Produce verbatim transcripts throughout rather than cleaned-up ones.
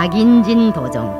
박인진 도정.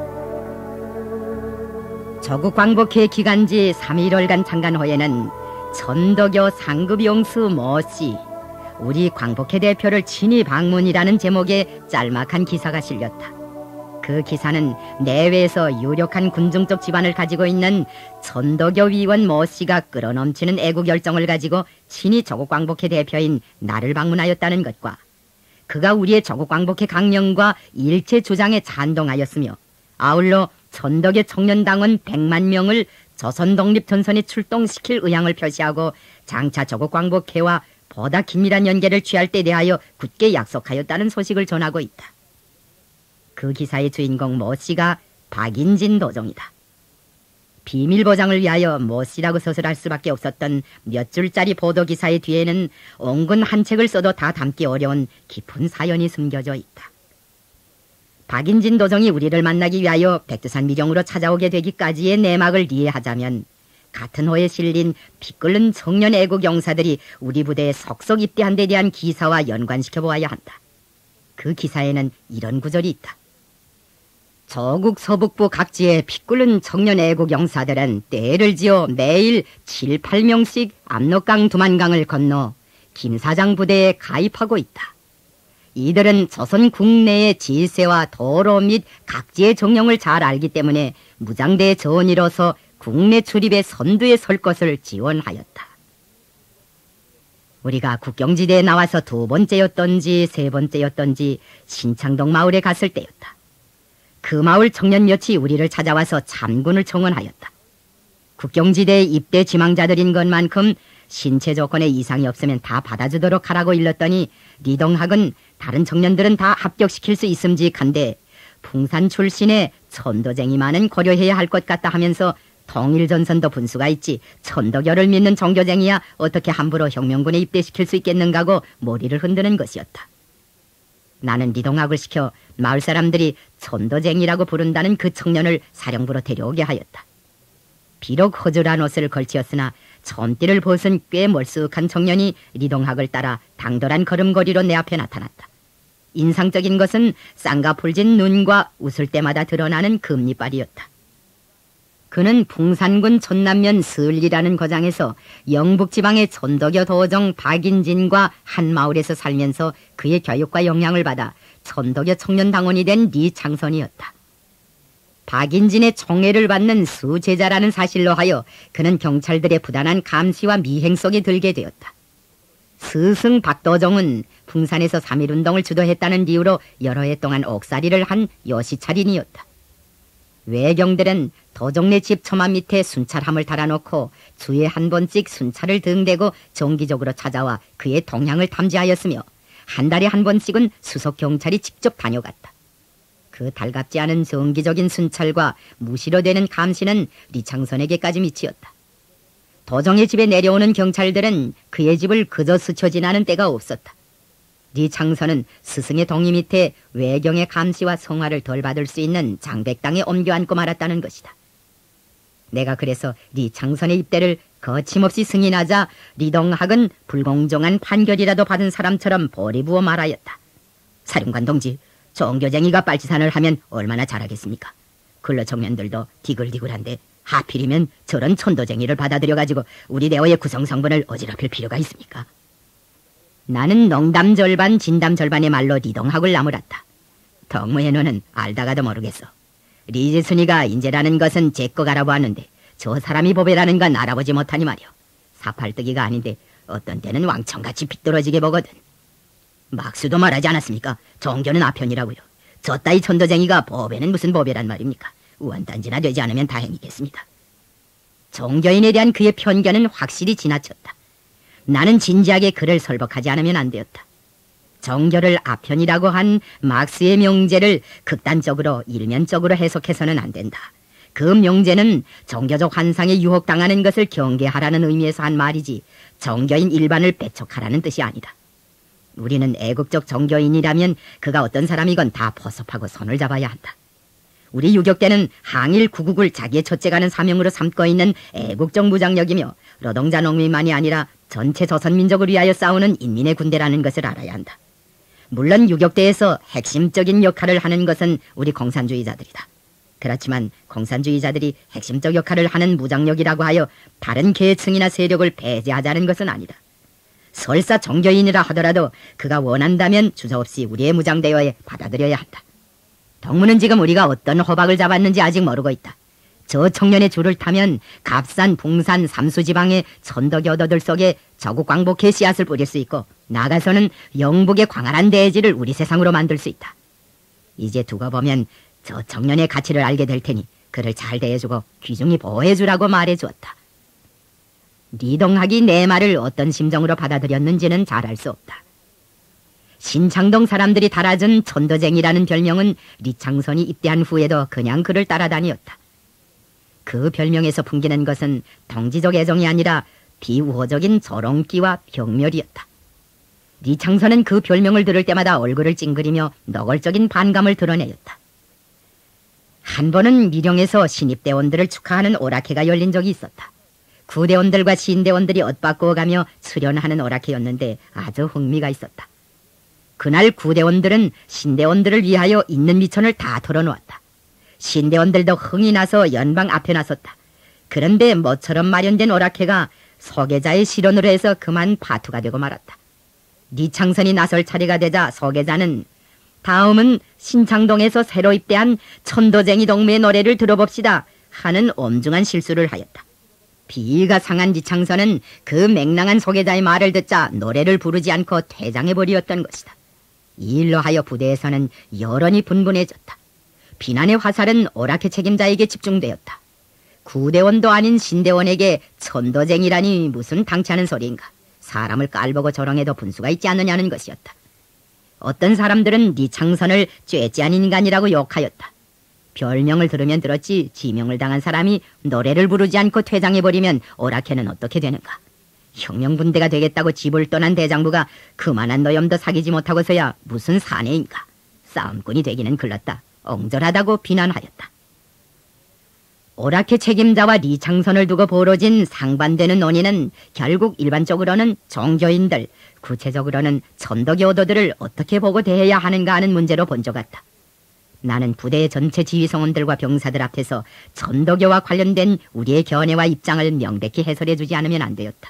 조국 광복회 기간지 삼 일월간 창간 후에는 전도교 상급용수 모씨 우리 광복회 대표를 친히 방문이라는 제목의 짤막한 기사가 실렸다. 그 기사는 내외에서 유력한 군중적 집안을 가지고 있는 전도교 위원 모씨가 끌어넘치는 애국 열정을 가지고 친히 조국 광복회 대표인 나를 방문하였다는 것과 그가 우리의 조국 광복회 강령과 일체 주장에 찬동하였으며 아울러 전도교 청년당원 백만 명을 조선 독립전선에 출동시킬 의향을 표시하고 장차 조국 광복회와 보다 긴밀한 연계를 취할 때 대하여 굳게 약속하였다는 소식을 전하고 있다. 그 기사의 주인공 모씨가 박인진 도정이다. 비밀 보장을 위하여 모씨라고 서술할 수밖에 없었던 몇 줄짜리 보도기사의 뒤에는 온근 한 책을 써도 다 담기 어려운 깊은 사연이 숨겨져 있다. 박인진 도정이 우리를 만나기 위하여 백두산 미령으로 찾아오게 되기까지의 내막을 이해하자면 같은 호에 실린 피 끓는 청년 애국 용사들이 우리 부대에 속속 입대한 데 대한 기사와 연관시켜보아야 한다. 그 기사에는 이런 구절이 있다. 조국 서북부 각지의 피 끓는 청년 애국 용사들은 때를 지어 매일 칠, 팔 명씩 압록강 두만강을 건너 김 사장 부대에 가입하고 있다. 이들은 조선 국내의 질세와 도로 및 각지의 정령을 잘 알기 때문에 무장대 전이로서 국내 출입의 선두에 설 것을 지원하였다. 우리가 국경지대에 나와서 두 번째였던지 세 번째였던지 신창동 마을에 갔을 때였다. 그 마을 청년 몇이 우리를 찾아와서 참군을 청원하였다. 국경지대에 입대 지망자들인 것만큼 신체 조건에 이상이 없으면 다 받아주도록 하라고 일렀더니 리동학은 다른 청년들은 다 합격시킬 수 있음직한데 풍산 출신의 천도쟁이만은 고려해야 할 것 같다 하면서 통일전선도 분수가 있지 천도교를 믿는 종교쟁이야 어떻게 함부로 혁명군에 입대시킬 수 있겠는가고 머리를 흔드는 것이었다. 나는 리동학을 시켜 마을 사람들이 천도쟁이라고 부른다는 그 청년을 사령부로 데려오게 하였다. 비록 허술한 옷을 걸치었으나 촌띠를 벗은 꽤 멀쑥한 청년이 리동학을 따라 당돌한 걸음걸이로 내 앞에 나타났다. 인상적인 것은 쌍가풀진 눈과 웃을 때마다 드러나는 금리빨이었다. 그는 풍산군 촌남면 서울이라는 고장에서 영북지방의 천도교 도정 박인진과 한 마을에서 살면서 그의 교육과 영향을 받아 천도교 청년당원이 된 리창선이었다. 박인진의 총애를 받는 수제자라는 사실로 하여 그는 경찰들의 부단한 감시와 미행 속에 들게 되었다. 스승 박도정은 풍산에서 삼일운동을 주도했다는 이유로 여러 해 동안 옥살이를 한 요시차린이었다. 외경들은 도정네 집 처마 밑에 순찰함을 달아놓고 주에 한 번씩 순찰을 등대고 정기적으로 찾아와 그의 동향을 탐지하였으며 한 달에 한 번씩은 수석 경찰이 직접 다녀갔다. 그 달갑지 않은 정기적인 순찰과 무시로 되는 감시는 리창선에게까지 미치었다. 도정의 집에 내려오는 경찰들은 그의 집을 그저 스쳐 지나는 때가 없었다. 리창선은 스승의 동의 밑에 외경의 감시와 성화를 덜 받을 수 있는 장백당에 옮겨 앉고 말았다는 것이다. 내가 그래서 리창선의 입대를 거침없이 승인하자 리동학은 불공정한 판결이라도 받은 사람처럼 보리 부어 말하였다. 사령관 동지, 종교쟁이가 빨치산을 하면 얼마나 잘하겠습니까? 근로 청년들도 디글디글한데 하필이면 저런 천도쟁이를 받아들여가지고 우리 대오의 구성 성분을 어지럽힐 필요가 있습니까? 나는 농담 절반 진담 절반의 말로 리동학을 나무랐다. 덕무의 너는 알다가도 모르겠어. 리지순이가 인재라는 것은 제거 알아보았는데 저 사람이 보배라는 건 알아보지 못하니 말이오. 사팔뜨기가 아닌데 어떤 때는 왕청같이 빗떨어지게 보거든. 막수도 말하지 않았습니까? 종교는 아편이라고요. 저 따위 천도쟁이가 보배는 무슨 보배란 말입니까? 우한단지나 되지 않으면 다행이겠습니다. 종교인에 대한 그의 편견은 확실히 지나쳤다. 나는 진지하게 그를 설법하지 않으면 안 되었다. 종교를 아편이라고 한 막스의 명제를 극단적으로 일면적으로 해석해서는 안 된다. 그 명제는 종교적 환상에 유혹당하는 것을 경계하라는 의미에서 한 말이지 종교인 일반을 배척하라는 뜻이 아니다. 우리는 애국적 종교인이라면 그가 어떤 사람이건 다 포섭하고 손을 잡아야 한다. 우리 유격대는 항일 구국을 자기의 첫째가는 사명으로 삼고 있는 애국적 무장력이며 노동자 농민만이 아니라 전체 조선민족을 위하여 싸우는 인민의 군대라는 것을 알아야 한다. 물론 유격대에서 핵심적인 역할을 하는 것은 우리 공산주의자들이다. 그렇지만 공산주의자들이 핵심적 역할을 하는 무장력이라고 하여 다른 계층이나 세력을 배제하자는 것은 아니다. 설사 종교인이라 하더라도 그가 원한다면 주저없이 우리의 무장대여에 받아들여야 한다. 동무는 지금 우리가 어떤 호박을 잡았는지 아직 모르고 있다. 저 청년의 줄을 타면 갑산, 풍산, 삼수지방의 천덕여도들 속에 저국 광복의 씨앗을 뿌릴 수 있고 나가서는 영북의 광활한 대지를 우리 세상으로 만들 수 있다. 이제 두고 보면 저 청년의 가치를 알게 될 테니 그를 잘 대해주고 귀중히 보호해주라고 말해주었다. 리동학이 내 말을 어떤 심정으로 받아들였는지는 잘 알 수 없다. 신창동 사람들이 달아준 천도쟁이라는 별명은 리창선이 입대한 후에도 그냥 그를 따라다녔다. 그 별명에서 풍기는 것은 동지적 애정이 아니라 비우호적인 조롱기와 병멸이었다. 리창선은 그 별명을 들을 때마다 얼굴을 찡그리며 노골적인 반감을 드러내었다. 한 번은 미령에서 신입대원들을 축하하는 오락회가 열린 적이 있었다. 구대원들과 신대원들이 엇바꾸어가며 수련하는 오락회였는데 아주 흥미가 있었다. 그날 구대원들은 신대원들을 위하여 있는 미천을 다 털어놓았다. 신대원들도 흥이 나서 연방 앞에 나섰다. 그런데 모처럼 마련된 오락회가 소계자의 실언으로 해서 그만 파투가 되고 말았다. 리창선이 나설 차례가 되자 소계자는 다음은 신창동에서 새로 입대한 천도쟁이 동무의 노래를 들어봅시다 하는 엄중한 실수를 하였다. 비위가 상한 리창선은 그 맹랑한 소계자의 말을 듣자 노래를 부르지 않고 퇴장해버리었던 것이다. 이 일로 하여 부대에서는 여론이 분분해졌다. 비난의 화살은 오락회 책임자에게 집중되었다. 구대원도 아닌 신대원에게 천도쟁이라니 무슨 당치 않은 소리인가. 사람을 깔보고 조롱해도 분수가 있지 않느냐는 것이었다. 어떤 사람들은 리창선을 쬐찌한 인간이라고 욕하였다. 별명을 들으면 들었지 지명을 당한 사람이 노래를 부르지 않고 퇴장해버리면 오락회는 어떻게 되는가. 혁명분대가 되겠다고 집을 떠난 대장부가 그만한 노염도 사귀지 못하고서야 무슨 사내인가. 싸움꾼이 되기는 글렀다. 엉절하다고 비난하였다. 오락회 책임자와 리창선을 두고 벌어진 상반되는 논의는 결국 일반적으로는 종교인들, 구체적으로는 천도교도들을 어떻게 보고 대해야 하는가 하는 문제로 본 적 같다. 나는 부대의 전체 지휘성원들과 병사들 앞에서 천도교와 관련된 우리의 견해와 입장을 명백히 해설해주지 않으면 안 되었다.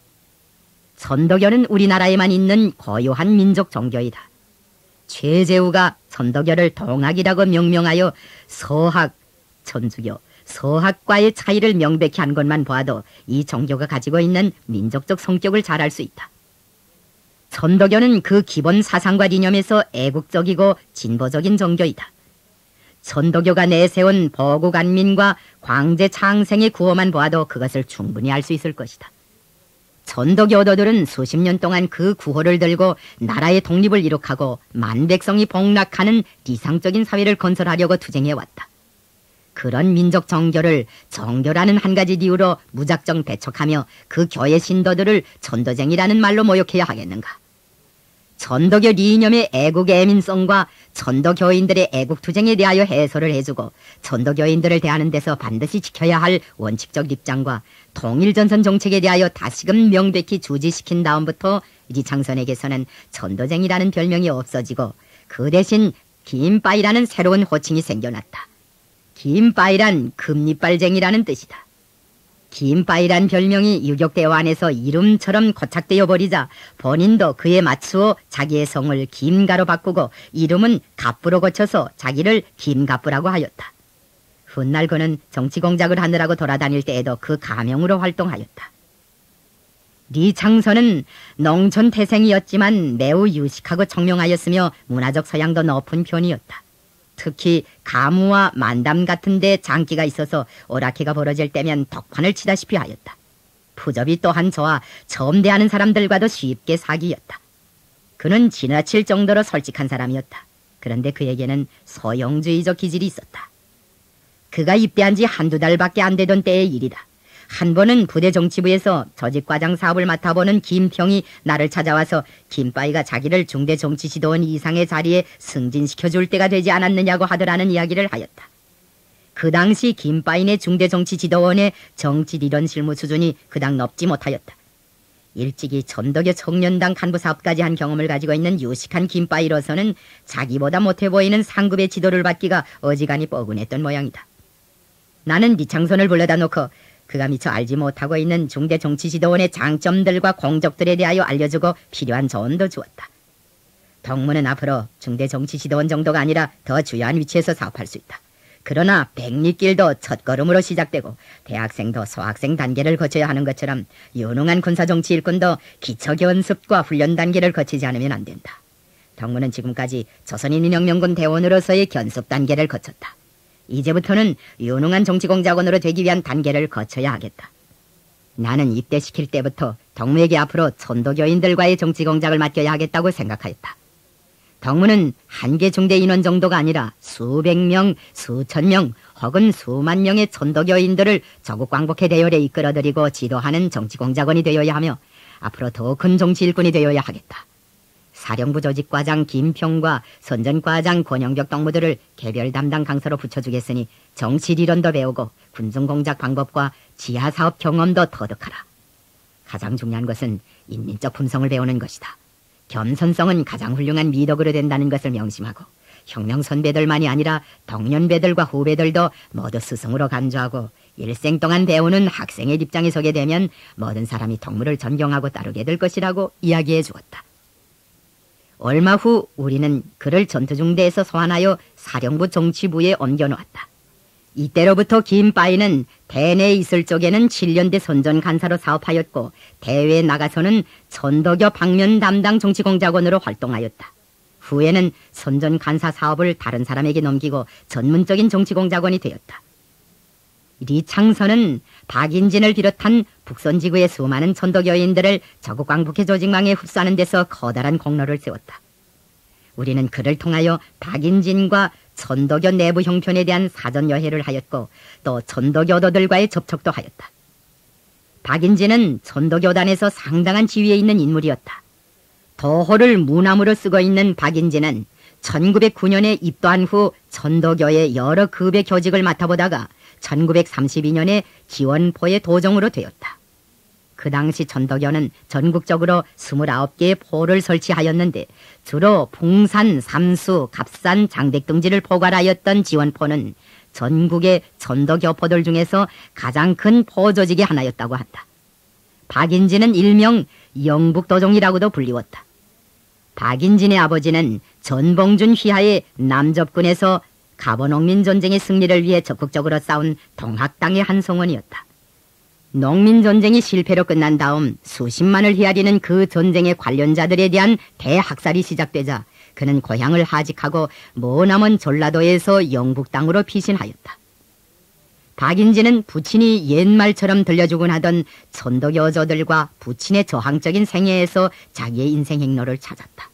천도교는 우리나라에만 있는 고유한 민족 종교이다. 최재우가 천도교를 동학이라고 명명하여 서학, 천주교, 서학과의 차이를 명백히 한 것만 봐도 이 종교가 가지고 있는 민족적 성격을 잘 알 수 있다. 천도교는 그 기본 사상과 이념에서 애국적이고 진보적인 종교이다. 천도교가 내세운 보국안민과 광제 창생의 구호만 보아도 그것을 충분히 알 수 있을 것이다. 천도교도들은 수십 년 동안 그 구호를 들고 나라의 독립을 이룩하고 만백성이 복락하는理想적인 사회를 건설하려고 투쟁해왔다. 그런 민족 종교를 종교라는 한 가지 이유로 무작정 배척하며 그 교의 신도들을 천도쟁이라는 말로 모욕해야 하겠는가. 천도교 이념의 애국 애민성과 천도교인들의 애국투쟁에 대하여 해설을 해주고 천도교인들을 대하는 데서 반드시 지켜야 할 원칙적 입장과 통일전선 정책에 대하여 다시금 명백히 주지시킨 다음부터 리창선에게서는 천도쟁이라는 별명이 없어지고 그 대신 김빠이라는 새로운 호칭이 생겨났다. 김빠이란 금리빨쟁이라는 뜻이다. 김빠이란 별명이 유격대와 안에서 이름처럼 고착되어 버리자 본인도 그에 맞추어 자기의 성을 김가로 바꾸고 이름은 갑부로 고쳐서 자기를 김갑부라고 하였다. 훗날 그는 정치공작을 하느라고 돌아다닐 때에도 그 가명으로 활동하였다. 리창선은 농촌 태생이었지만 매우 유식하고 청명하였으며 문화적 소양도 높은 편이었다. 특히 가무와 만담 같은 데 장기가 있어서 오락회가 벌어질 때면 덕판을 치다시피 하였다. 푸접이 또한 저와 처음 대하는 사람들과도 쉽게 사귀었다. 그는 지나칠 정도로 솔직한 사람이었다. 그런데 그에게는 소용주의적 기질이 있었다. 그가 입대한 지 한두 달밖에 안 되던 때의 일이다. 한 번은 부대 정치부에서 조직과장 사업을 맡아보는 김평이 나를 찾아와서 김빠이가 자기를 중대정치지도원 이상의 자리에 승진시켜줄 때가 되지 않았느냐고 하더라는 이야기를 하였다. 그 당시 김빠이네 중대정치지도원의 정치리론 실무 수준이 그닥 높지 못하였다. 일찍이 전덕여 청년당 간부 사업까지 한 경험을 가지고 있는 유식한 김빠이로서는 자기보다 못해 보이는 상급의 지도를 받기가 어지간히 뻐근했던 모양이다. 나는 리창선을 불러다 놓고 그가 미처 알지 못하고 있는 중대 정치지도원의 장점들과 공적들에 대하여 알려주고 필요한 조언도 주었다. 덕무는 앞으로 중대 정치지도원 정도가 아니라 더 주요한 위치에서 사업할 수 있다. 그러나 백리길도 첫걸음으로 시작되고 대학생도 소학생 단계를 거쳐야 하는 것처럼 유능한 군사정치 일꾼도 기초견습과 훈련 단계를 거치지 않으면 안 된다. 덕무는 지금까지 조선인민혁명군 대원으로서의 견습 단계를 거쳤다. 이제부터는 유능한 정치공작원으로 되기 위한 단계를 거쳐야 하겠다. 나는 입대시킬 때부터 덕무에게 앞으로 천도교인들과의 정치공작을 맡겨야 하겠다고 생각하였다. 덕무는 한개 중대 인원 정도가 아니라 수백 명, 수천 명 혹은 수만 명의 천도교인들을 조국 광복회 대열에 이끌어들이고 지도하는 정치공작원이 되어야 하며 앞으로 더 큰 정치 일꾼이 되어야 하겠다. 사령부 조직과장 김평과 선전과장 권영격 덕무들을 개별 담당 강사로 붙여주겠으니 정치리론도 배우고 군중공작 방법과 지하사업 경험도 터득하라. 가장 중요한 것은 인민적 품성을 배우는 것이다. 겸손성은 가장 훌륭한 미덕으로 된다는 것을 명심하고 혁명 선배들만이 아니라 동년배들과 후배들도 모두 스승으로 간주하고 일생 동안 배우는 학생의 입장에 서게 되면 모든 사람이 덕무를 존경하고 따르게 될 것이라고 이야기해 주었다. 얼마 후 우리는 그를 전투중대에서 소환하여 사령부 정치부에 옮겨놓았다. 이때로부터 김빠이는 대내에 있을 쪽에는 칠 년대 선전간사로 사업하였고 대외에 나가서는 천도교 방면 담당 정치공작원으로 활동하였다. 후에는 선전간사 사업을 다른 사람에게 넘기고 전문적인 정치공작원이 되었다. 리창선은 박인진을 비롯한 북선지구의 수많은 천도교인들을 조국 광복회 조직망에 흡수하는 데서 커다란 공로를 세웠다. 우리는 그를 통하여 박인진과 천도교 내부 형편에 대한 사전 여해를 하였고 또 천도교도들과의 접촉도 하였다. 박인진은 천도교단에서 상당한 지위에 있는 인물이었다. 도호를 무남으로 쓰고 있는 박인진은 천구백구 년에 입도한 후 천도교의 여러 급의 교직을 맡아보다가 천구백삼십이 년에 지원포의 도정으로 되었다. 그 당시 천도교는 전국적으로 스물아홉 개의 포를 설치하였는데 주로 풍산, 삼수, 갑산, 장백 등지를 포괄하였던 지원포는 전국의 천도교포들 중에서 가장 큰 포조직의 하나였다고 한다. 박인진은 일명 영북도종이라고도 불리웠다. 박인진의 아버지는 전봉준 휘하의 남접군에서 갑오농민전쟁의 승리를 위해 적극적으로 싸운 동학당의 한성원이었다. 농민전쟁이 실패로 끝난 다음 수십만을 헤아리는 그 전쟁의 관련자들에 대한 대학살이 시작되자 그는 고향을 하직하고 머나먼 전라도에서 영북당으로 피신하였다. 박인진은 부친이 옛말처럼 들려주곤 하던 천도교조들과 부친의 저항적인 생애에서 자기의 인생 행로를 찾았다.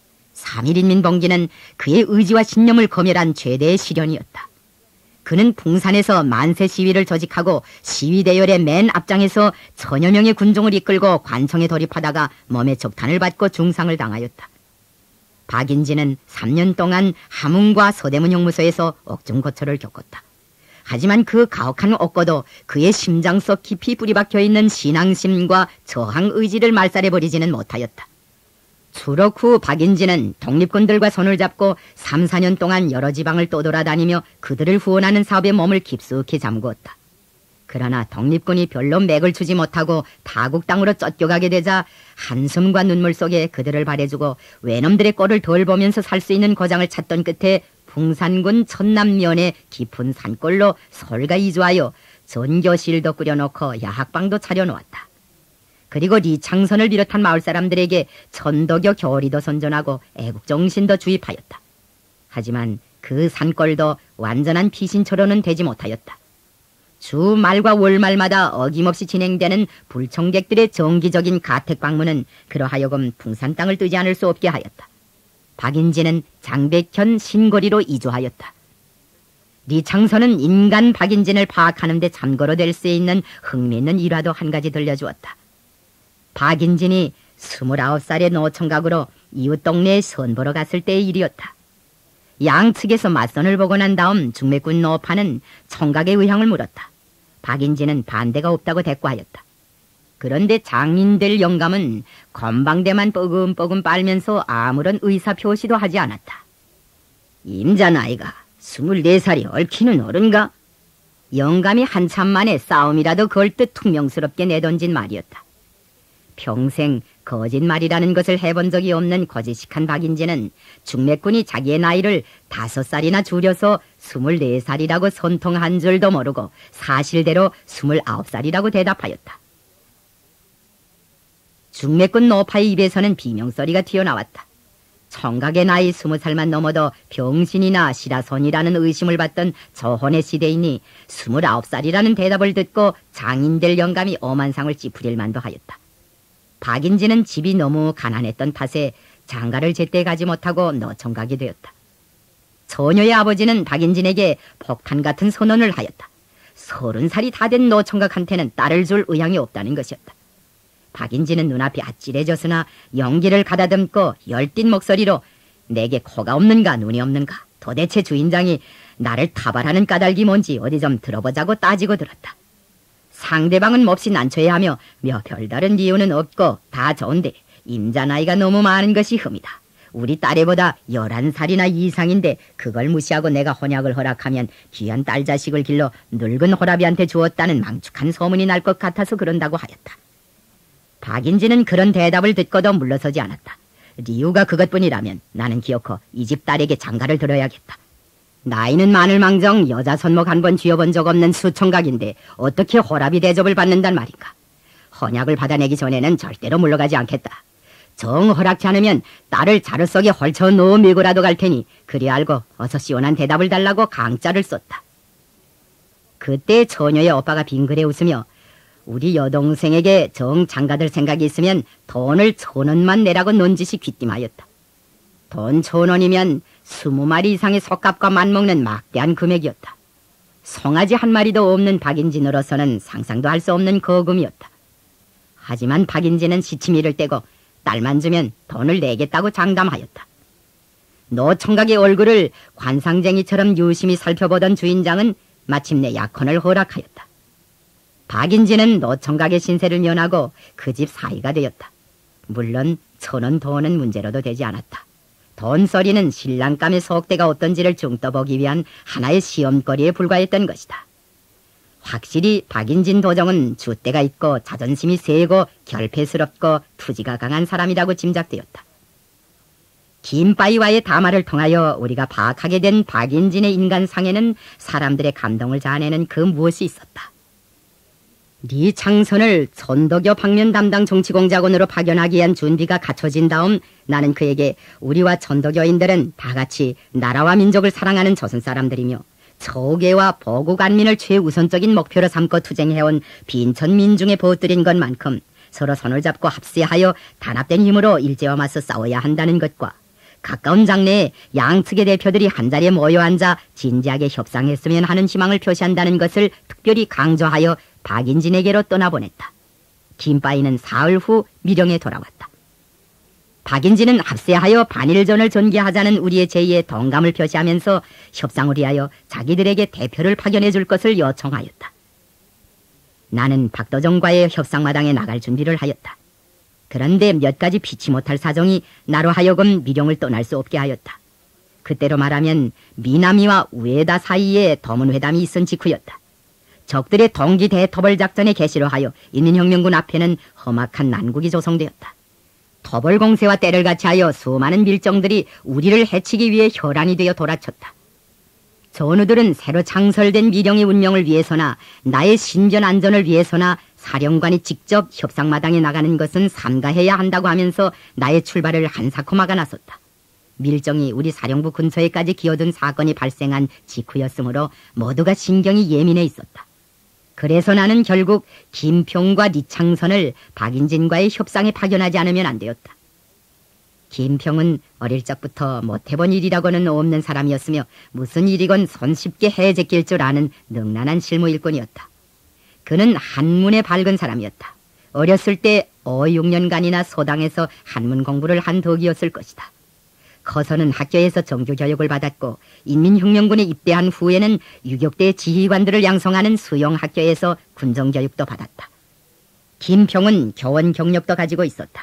삼일인민봉기는 그의 의지와 신념을 검열한 최대의 시련이었다. 그는 풍산에서 만세 시위를 조직하고 시위 대열의 맨 앞장에서 천여 명의 군종을 이끌고 관청에 돌입하다가 몸에 적탄을 받고 중상을 당하였다. 박인진은 삼 년 동안 함흥과 서대문 형무소에서 옥중고초를 겪었다. 하지만 그 가혹한 옥고도 그의 심장 속 깊이 뿌리박혀 있는 신앙심과 저항 의지를 말살해버리지는 못하였다. 추록 후 박인진은 독립군들과 손을 잡고 삼, 사 년 동안 여러 지방을 떠돌아다니며 그들을 후원하는 사업에 몸을 깊숙이 잠그었다. 그러나 독립군이 별로 맥을 추지 못하고 타국당으로 쫓겨가게 되자 한숨과 눈물 속에 그들을 발해주고 외놈들의 꼴을 덜 보면서 살 수 있는 고장을 찾던 끝에 풍산군 천남면의 깊은 산골로 설가 이주하여 전교실도 꾸려놓고 야학방도 차려놓았다. 그리고 리창선을 비롯한 마을 사람들에게 천도교 교리도 선전하고 애국정신도 주입하였다. 하지만 그 산골도 완전한 피신처로는 되지 못하였다. 주말과 월말마다 어김없이 진행되는 불청객들의 정기적인 가택 방문은 그러하여금 풍산 땅을 뜨지 않을 수 없게 하였다. 박인진은 장백현 신거리로 이주하였다. 리창선은 인간 박인진을 파악하는 데 참고로 될 수 있는 흥미있는 일화도 한 가지 들려주었다. 박인진이 스물아홉 살의 노총각으로 이웃 동네에 선보러 갔을 때의 일이었다. 양측에서 맞선을 보고 난 다음 중매꾼 노파는 총각의 의향을 물었다. 박인진은 반대가 없다고 대꾸하였다. 그런데 장인될 영감은 건방대만 뻐금뻐금 빨면서 아무런 의사 표시도 하지 않았다. 임자 나이가 스물네 살이 얽히는 어른가? 영감이 한참 만에 싸움이라도 걸 듯 퉁명스럽게 내던진 말이었다. 평생 거짓말이라는 것을 해본 적이 없는 거짓식한 박인지는 중매꾼이 자기의 나이를 다섯 살이나 줄여서 스물네 살이라고 선통한 줄도 모르고 사실대로 스물아홉 살이라고 대답하였다. 중매꾼 노파의 입에서는 비명소리가 튀어나왔다. 청각의 나이 스무 살만 넘어도 병신이나 시라손이라는 의심을 받던 저혼의 시대이니 스물아홉 살이라는 대답을 듣고 장인될 영감이 엄한상을 찌푸릴 만도 하였다. 박인지는 집이 너무 가난했던 탓에 장가를 제때 가지 못하고 노총각이 되었다. 처녀의 아버지는 박인진에게 폭탄 같은 선언을 하였다. 서른 살이 다 된 노총각한테는 딸을 줄 의향이 없다는 것이었다. 박인지는 눈앞이 아찔해졌으나 용기를 가다듬고 열띤 목소리로 내게 코가 없는가 눈이 없는가 도대체 주인장이 나를 타발하는 까닭이 뭔지 어디 좀 들어보자고 따지고 들었다. 상대방은 몹시 난처해하며 며 별다른 이유는 없고 다 좋은데 임자 나이가 너무 많은 것이 흠이다. 우리 딸애보다 열한 살이나 이상인데 그걸 무시하고 내가 혼약을 허락하면 귀한 딸 자식을 길러 늙은 호라비한테 주었다는 망측한 소문이 날 것 같아서 그런다고 하였다. 박인지는 그런 대답을 듣고도 물러서지 않았다. 이유가 그것뿐이라면 나는 기어코 이 집 딸에게 장가를 들어야겠다. 나이는 마늘망정 여자 손목 한 번 쥐어본 적 없는 수총각인데 어떻게 호라비 대접을 받는단 말인가. 헌약을 받아내기 전에는 절대로 물러가지 않겠다. 정 허락치 않으면 딸을 자루 속에 헐쳐 넣어 밀고라도 갈 테니 그리 알고 어서 시원한 대답을 달라고 강짜를 썼다. 그때 처녀의 오빠가 빙그레 웃으며 우리 여동생에게 정 장가들 생각이 있으면 돈을 천 원만 내라고 논짓이 귀띔하였다. 돈 천 원이면 스무 마리 이상의 속값과 맞먹는 막대한 금액이었다. 송아지 한 마리도 없는 박인진으로서는 상상도 할 수 없는 거금이었다. 하지만 박인진은 시치미를 떼고 딸만 주면 돈을 내겠다고 장담하였다. 노총각의 얼굴을 관상쟁이처럼 유심히 살펴보던 주인장은 마침내 약혼을 허락하였다. 박인진은 노총각의 신세를 면하고 그 집 사위가 되었다. 물론 천원 돈은 문제로도 되지 않았다. 돈소리는 신랑감의 속대가 어떤지를 중떠보기 위한 하나의 시험거리에 불과했던 것이다. 확실히 박인진 도정은 줏대가 있고 자존심이 세고 결패스럽고 투지가 강한 사람이라고 짐작되었다. 김바이와의 담화를 통하여 우리가 파악하게 된 박인진의 인간상에는 사람들의 감동을 자아내는 그 무엇이 있었다. 리창선을 전도교 방면 담당 정치공작원으로 파견하기 위한 준비가 갖춰진 다음 나는 그에게 우리와 전도교인들은 다같이 나라와 민족을 사랑하는 조선 사람들이며 처계와 보국 안민을 최우선적인 목표로 삼고 투쟁해온 빈천 민중에 보드린 것만큼 서로 손을 잡고 합세하여 단합된 힘으로 일제와 맞서 싸워야 한다는 것과 가까운 장래에 양측의 대표들이 한자리에 모여 앉아 진지하게 협상했으면 하는 희망을 표시한다는 것을 특별히 강조하여 박인진에게로 떠나보냈다. 김바이는 사흘 후 미령에 돌아왔다. 박인진은 합세하여 반일전을 전개하자는 우리의 제의에 동감을 표시하면서 협상을 위하여 자기들에게 대표를 파견해 줄 것을 요청하였다. 나는 박도정과의 협상마당에 나갈 준비를 하였다. 그런데 몇 가지 피치 못할 사정이 나로 하여금 미령을 떠날 수 없게 하였다. 그때로 말하면 미나미와 우에다 사이에 도문회담이 있은 직후였다. 적들의 동기 대토벌 작전에 개시로 하여 인민혁명군 앞에는 험악한 난국이 조성되었다. 토벌 공세와 때를 같이하여 수많은 밀정들이 우리를 해치기 위해 혈안이 되어 돌아쳤다. 전우들은 새로 창설된 미령의 운명을 위해서나 나의 신변 안전을 위해서나 사령관이 직접 협상마당에 나가는 것은 삼가해야 한다고 하면서 나의 출발을 한사코 막아 나섰다. 밀정이 우리 사령부 근처에까지 기어든 사건이 발생한 직후였으므로 모두가 신경이 예민해 있었다. 그래서 나는 결국 김평과 리창선을 박인진과의 협상에 파견하지 않으면 안 되었다. 김평은 어릴 적부터 못해본 일이라고는 없는 사람이었으며 무슨 일이건 손쉽게 해제낄 줄 아는 능란한 실무일꾼이었다. 그는 한문에 밝은 사람이었다. 어렸을 때 오육 년간이나 소당에서 한문 공부를 한 덕이었을 것이다. 커서는 학교에서 정규교육을 받았고 인민혁명군에 입대한 후에는 유격대 지휘관들을 양성하는 수용학교에서 군정교육도 받았다. 김평은 교원 경력도 가지고 있었다.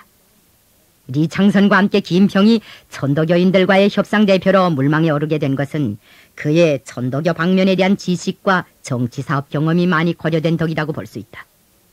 리창선과 함께 김평이 천도교인들과의 협상 대표로 물망에 오르게 된 것은 그의 천도교 방면에 대한 지식과 정치사업 경험이 많이 고려된 덕이라고 볼 수 있다.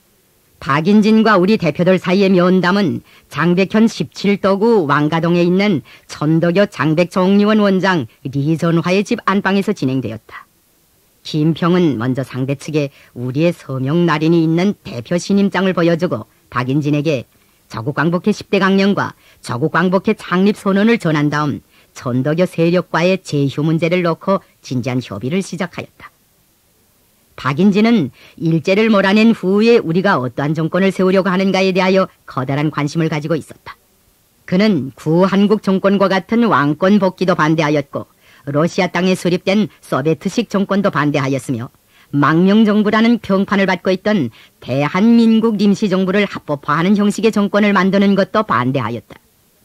박인진과 우리 대표들 사이의 면담은 장백현 십칠 도구 왕가동에 있는 천도교 장백종리원 원장 리전화의 집 안방에서 진행되었다. 김평은 먼저 상대 측에 우리의 서명 날인이 있는 대표 신임장을 보여주고 박인진에게 저국광복회 십 대 강령과 저국광복회 창립 선언을 전한 다음 천도교 세력과의 제휴 문제를 놓고 진지한 협의를 시작하였다. 박인진은 일제를 몰아낸 후에 우리가 어떠한 정권을 세우려고 하는가에 대하여 커다란 관심을 가지고 있었다. 그는 구한국 정권과 같은 왕권 복귀도 반대하였고 러시아 땅에 수립된 소비에트식 정권도 반대하였으며 망명정부라는 평판을 받고 있던 대한민국 임시정부를 합법화하는 형식의 정권을 만드는 것도 반대하였다.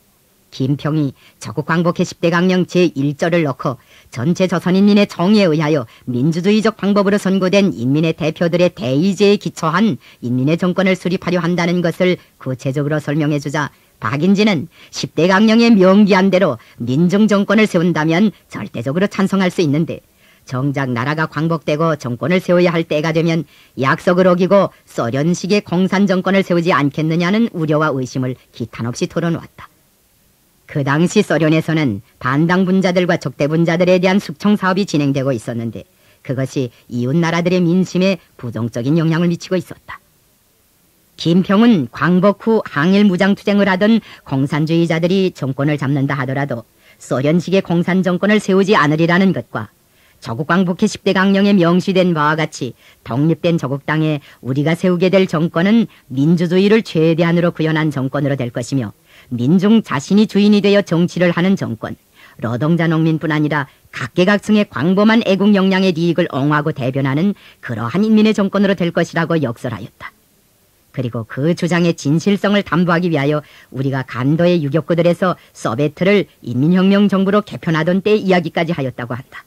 김평이 저국광복회 십 대 강령 제일 절을 넣고 전체 조선인민의 정의에 의하여 민주주의적 방법으로 선고된 인민의 대표들의 대의제에 기초한 인민의 정권을 수립하려 한다는 것을 구체적으로 설명해주자 박인진은 십 대 강령의 명기한 대로 민중정권을 세운다면 절대적으로 찬성할 수 있는데 정작 나라가 광복되고 정권을 세워야 할 때가 되면 약속을 어기고 소련식의 공산정권을 세우지 않겠느냐는 우려와 의심을 기탄 없이 털어놓았다. 그 당시 소련에서는 반당분자들과 적대분자들에 대한 숙청사업이 진행되고 있었는데 그것이 이웃나라들의 민심에 부정적인 영향을 미치고 있었다. 김평은 광복 후 항일 무장투쟁을 하던 공산주의자들이 정권을 잡는다 하더라도 소련식의 공산정권을 세우지 않으리라는 것과 저국광복회 십 대 강령에 명시된 바와 같이 독립된 저국 땅에 우리가 세우게 될 정권은 민주주의를 최대한으로 구현한 정권으로 될 것이며 민중 자신이 주인이 되어 정치를 하는 정권, 노동자 농민뿐 아니라 각계각층의 광범한 애국 역량의 이익을 옹호하고 대변하는 그러한 인민의 정권으로 될 것이라고 역설하였다. 그리고 그 주장의 진실성을 담보하기 위하여 우리가 간도의 유격구들에서 소비에트를 인민혁명 정부로 개편하던 때 이야기까지 하였다고 한다.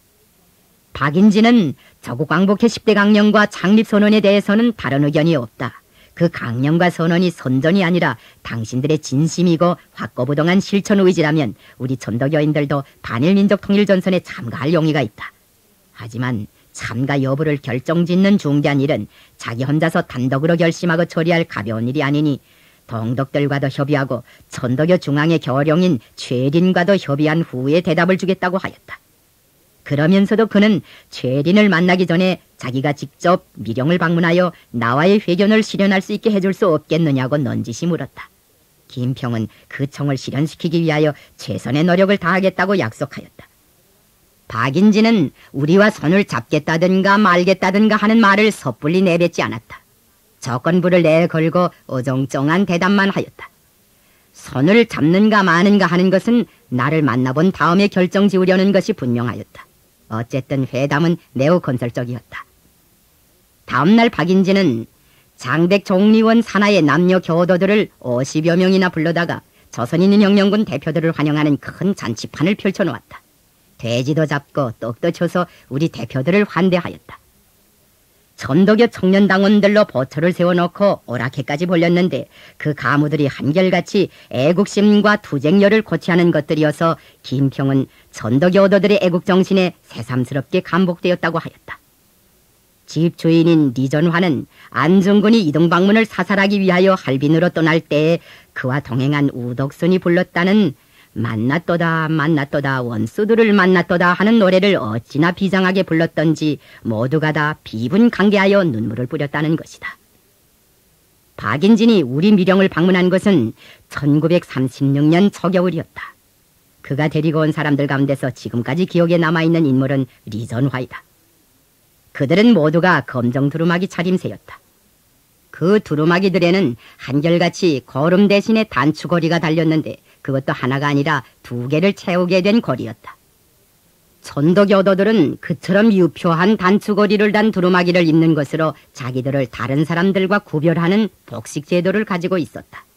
박인진은 저국광복회 십 대 강령과 창립선언에 대해서는 다른 의견이 없다. 그 강령과 선언이 선전이 아니라 당신들의 진심이고 확고부동한 실천 의지라면 우리 천도교인들도 반일민족통일전선에 참가할 용의가 있다. 하지만 참가 여부를 결정짓는 중대한 일은 자기 혼자서 단독으로 결심하고 처리할 가벼운 일이 아니니 동독들과도 협의하고 천도교 중앙의 교령인 최린과도 협의한 후에 대답을 주겠다고 하였다. 그러면서도 그는 최린을 만나기 전에 자기가 직접 미령을 방문하여 나와의 회견을 실현할 수 있게 해줄 수 없겠느냐고 넌지시 물었다. 김평은 그 청을 실현시키기 위하여 최선의 노력을 다하겠다고 약속하였다. 박인진은 우리와 손을 잡겠다든가 말겠다든가 하는 말을 섣불리 내뱉지 않았다. 조건부를 내걸고 어정쩡한 대답만 하였다. 손을 잡는가 마는가 하는 것은 나를 만나본 다음에 결정 지으려는 것이 분명하였다. 어쨌든 회담은 매우 건설적이었다. 다음날 박인진은 장백종리원 산하의 남녀 교도들을 오십여 명이나 불러다가 조선인민혁명군 대표들을 환영하는 큰 잔치판을 펼쳐놓았다. 돼지도 잡고 떡도 쳐서 우리 대표들을 환대하였다. 천도교 청년당원들로 보초를 세워놓고 오락회까지 벌렸는데 그 가무들이 한결같이 애국심과 투쟁열을 고취하는 것들이어서 김평은 천도교도들의 애국정신에 새삼스럽게 감복되었다고 하였다. 집주인인 리전화는 안중근이 이동방문을 사살하기 위하여 할빈으로 떠날 때에 그와 동행한 우덕순이 불렀다는 만났도다 만났도다 원수들을 만났도다 하는 노래를 어찌나 비장하게 불렀던지 모두가 다 비분강개하여 눈물을 뿌렸다는 것이다. 박인진이 우리 미령을 방문한 것은 천구백삼십육 년 초겨울이었다. 그가 데리고 온 사람들 가운데서 지금까지 기억에 남아있는 인물은 리전화이다. 그들은 모두가 검정 두루마기 차림새였다. 그 두루마기들에는 한결같이 거름 대신에 단추고리가 달렸는데 그것도 하나가 아니라 두 개를 채우게 된 고리였다. 천도교도들은 그처럼 유표한 단추고리를 단 두루마기를 입는 것으로 자기들을 다른 사람들과 구별하는 복식 제도를 가지고 있었다.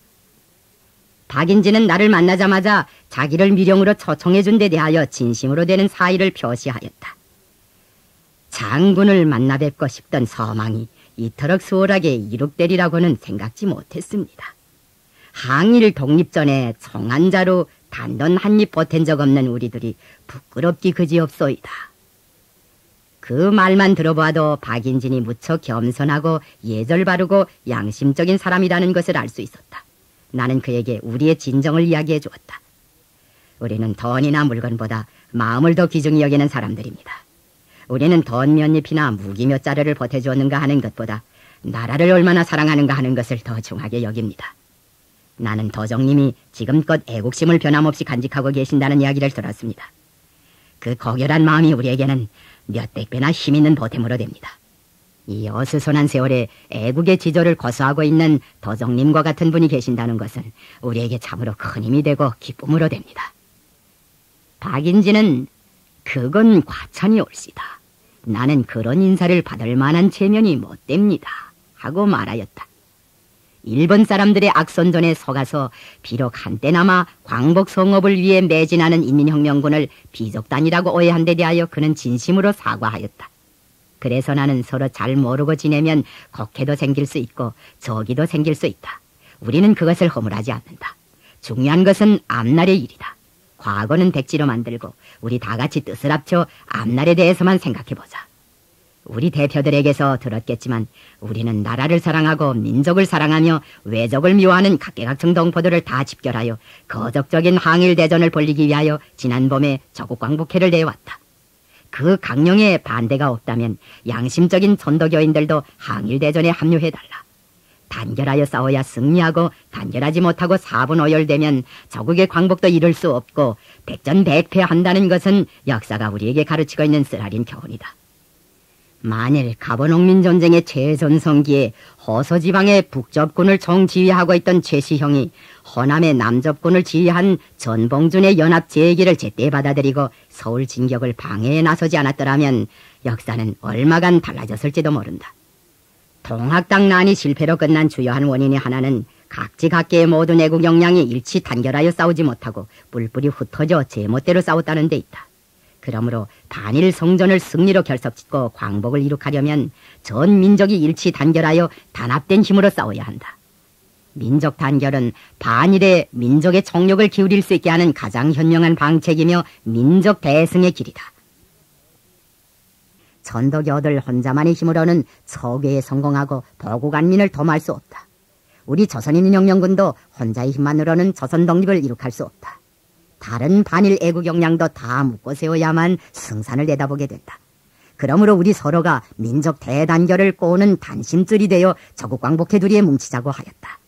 박인진은 나를 만나자마자 자기를 미령으로 초청해준 데 대하여 진심으로 되는 사의를 표시하였다. 장군을 만나 뵙고 싶던 서망이 이토록 수월하게 이룩되리라고는 생각지 못했습니다. 항일 독립 전에 청한자로 단돈 한 입 보탠 적 없는 우리들이 부끄럽기 그지없소이다. 그 말만 들어봐도 박인진이 무척 겸손하고 예절 바르고 양심적인 사람이라는 것을 알 수 있었다. 나는 그에게 우리의 진정을 이야기해 주었다. 우리는 돈이나 물건보다 마음을 더 귀중히 여기는 사람들입니다. 우리는 돈 몇 잎이나 무기 몇 자루를 보태주었는가 하는 것보다 나라를 얼마나 사랑하는가 하는 것을 더 중하게 여깁니다. 나는 도정님이 지금껏 애국심을 변함없이 간직하고 계신다는 이야기를 들었습니다. 그 고결한 마음이 우리에게는 몇백 배나 힘있는 보탬으로 됩니다. 이 어수선한 세월에 애국의 지조를 고수하고 있는 도정님과 같은 분이 계신다는 것은 우리에게 참으로 큰 힘이 되고 기쁨으로 됩니다. 박인진은 그건 과찬이 옳시다. 나는 그런 인사를 받을 만한 체면이 못 됩니다. 하고 말하였다. 일본 사람들의 악선전에 속아서 비록 한때나마 광복 성업을 위해 매진하는 인민혁명군을 비속단이라고 오해한 데 대하여 그는 진심으로 사과하였다. 그래서 나는 서로 잘 모르고 지내면 곡해도 생길 수 있고 적이도 생길 수 있다. 우리는 그것을 허물하지 않는다. 중요한 것은 앞날의 일이다. 과거는 백지로 만들고 우리 다 같이 뜻을 합쳐 앞날에 대해서만 생각해보자. 우리 대표들에게서 들었겠지만 우리는 나라를 사랑하고 민족을 사랑하며 외적을 미워하는 각계각층 동포들을 다 집결하여 거적적인 항일대전을 벌이기 위하여 지난 봄에 조국광복회를 내왔다. 그 강령에 반대가 없다면 양심적인 전도교인들도 항일대전에 합류해달라. 단결하여 싸워야 승리하고 단결하지 못하고 사분오열되면 조국의 광복도 이룰 수 없고 백전백패한다는 것은 역사가 우리에게 가르치고 있는 쓰라린 교훈이다. 만일 가보농민전쟁의 최전성기에 호서지방의 북접군을 총지휘하고 있던 최시형이 호남의 남접군을 지휘한 전봉준의 연합 제기를 제때 받아들이고 서울 진격을 방해해 나서지 않았더라면 역사는 얼마간 달라졌을지도 모른다. 통학당 난이 실패로 끝난 주요한 원인이 하나는 각지각계의 모든 애국 역량이 일치 단결하여 싸우지 못하고 뿔뿔이 흩어져 제멋대로 싸웠다는 데 있다. 그러므로 단일 성전을 승리로 결석짓고 광복을 이룩하려면 전 민족이 일치 단결하여 단합된 힘으로 싸워야 한다. 민족 단결은 반일에 민족의 총력을 기울일 수 있게 하는 가장 현명한 방책이며 민족 대승의 길이다. 전도교들 혼자만의 힘으로는 서괴에 성공하고 보국안민을 도모할 수 없다. 우리 조선인민혁명군도 혼자의 힘만으로는 조선 독립을 이룩할 수 없다. 다른 반일 애국 역량도 다 묶어 세워야만 승산을 내다보게 된다. 그러므로 우리 서로가 민족 대단결을 꼬는 단심줄이 되어 조국광복회 두리에 뭉치자고 하였다.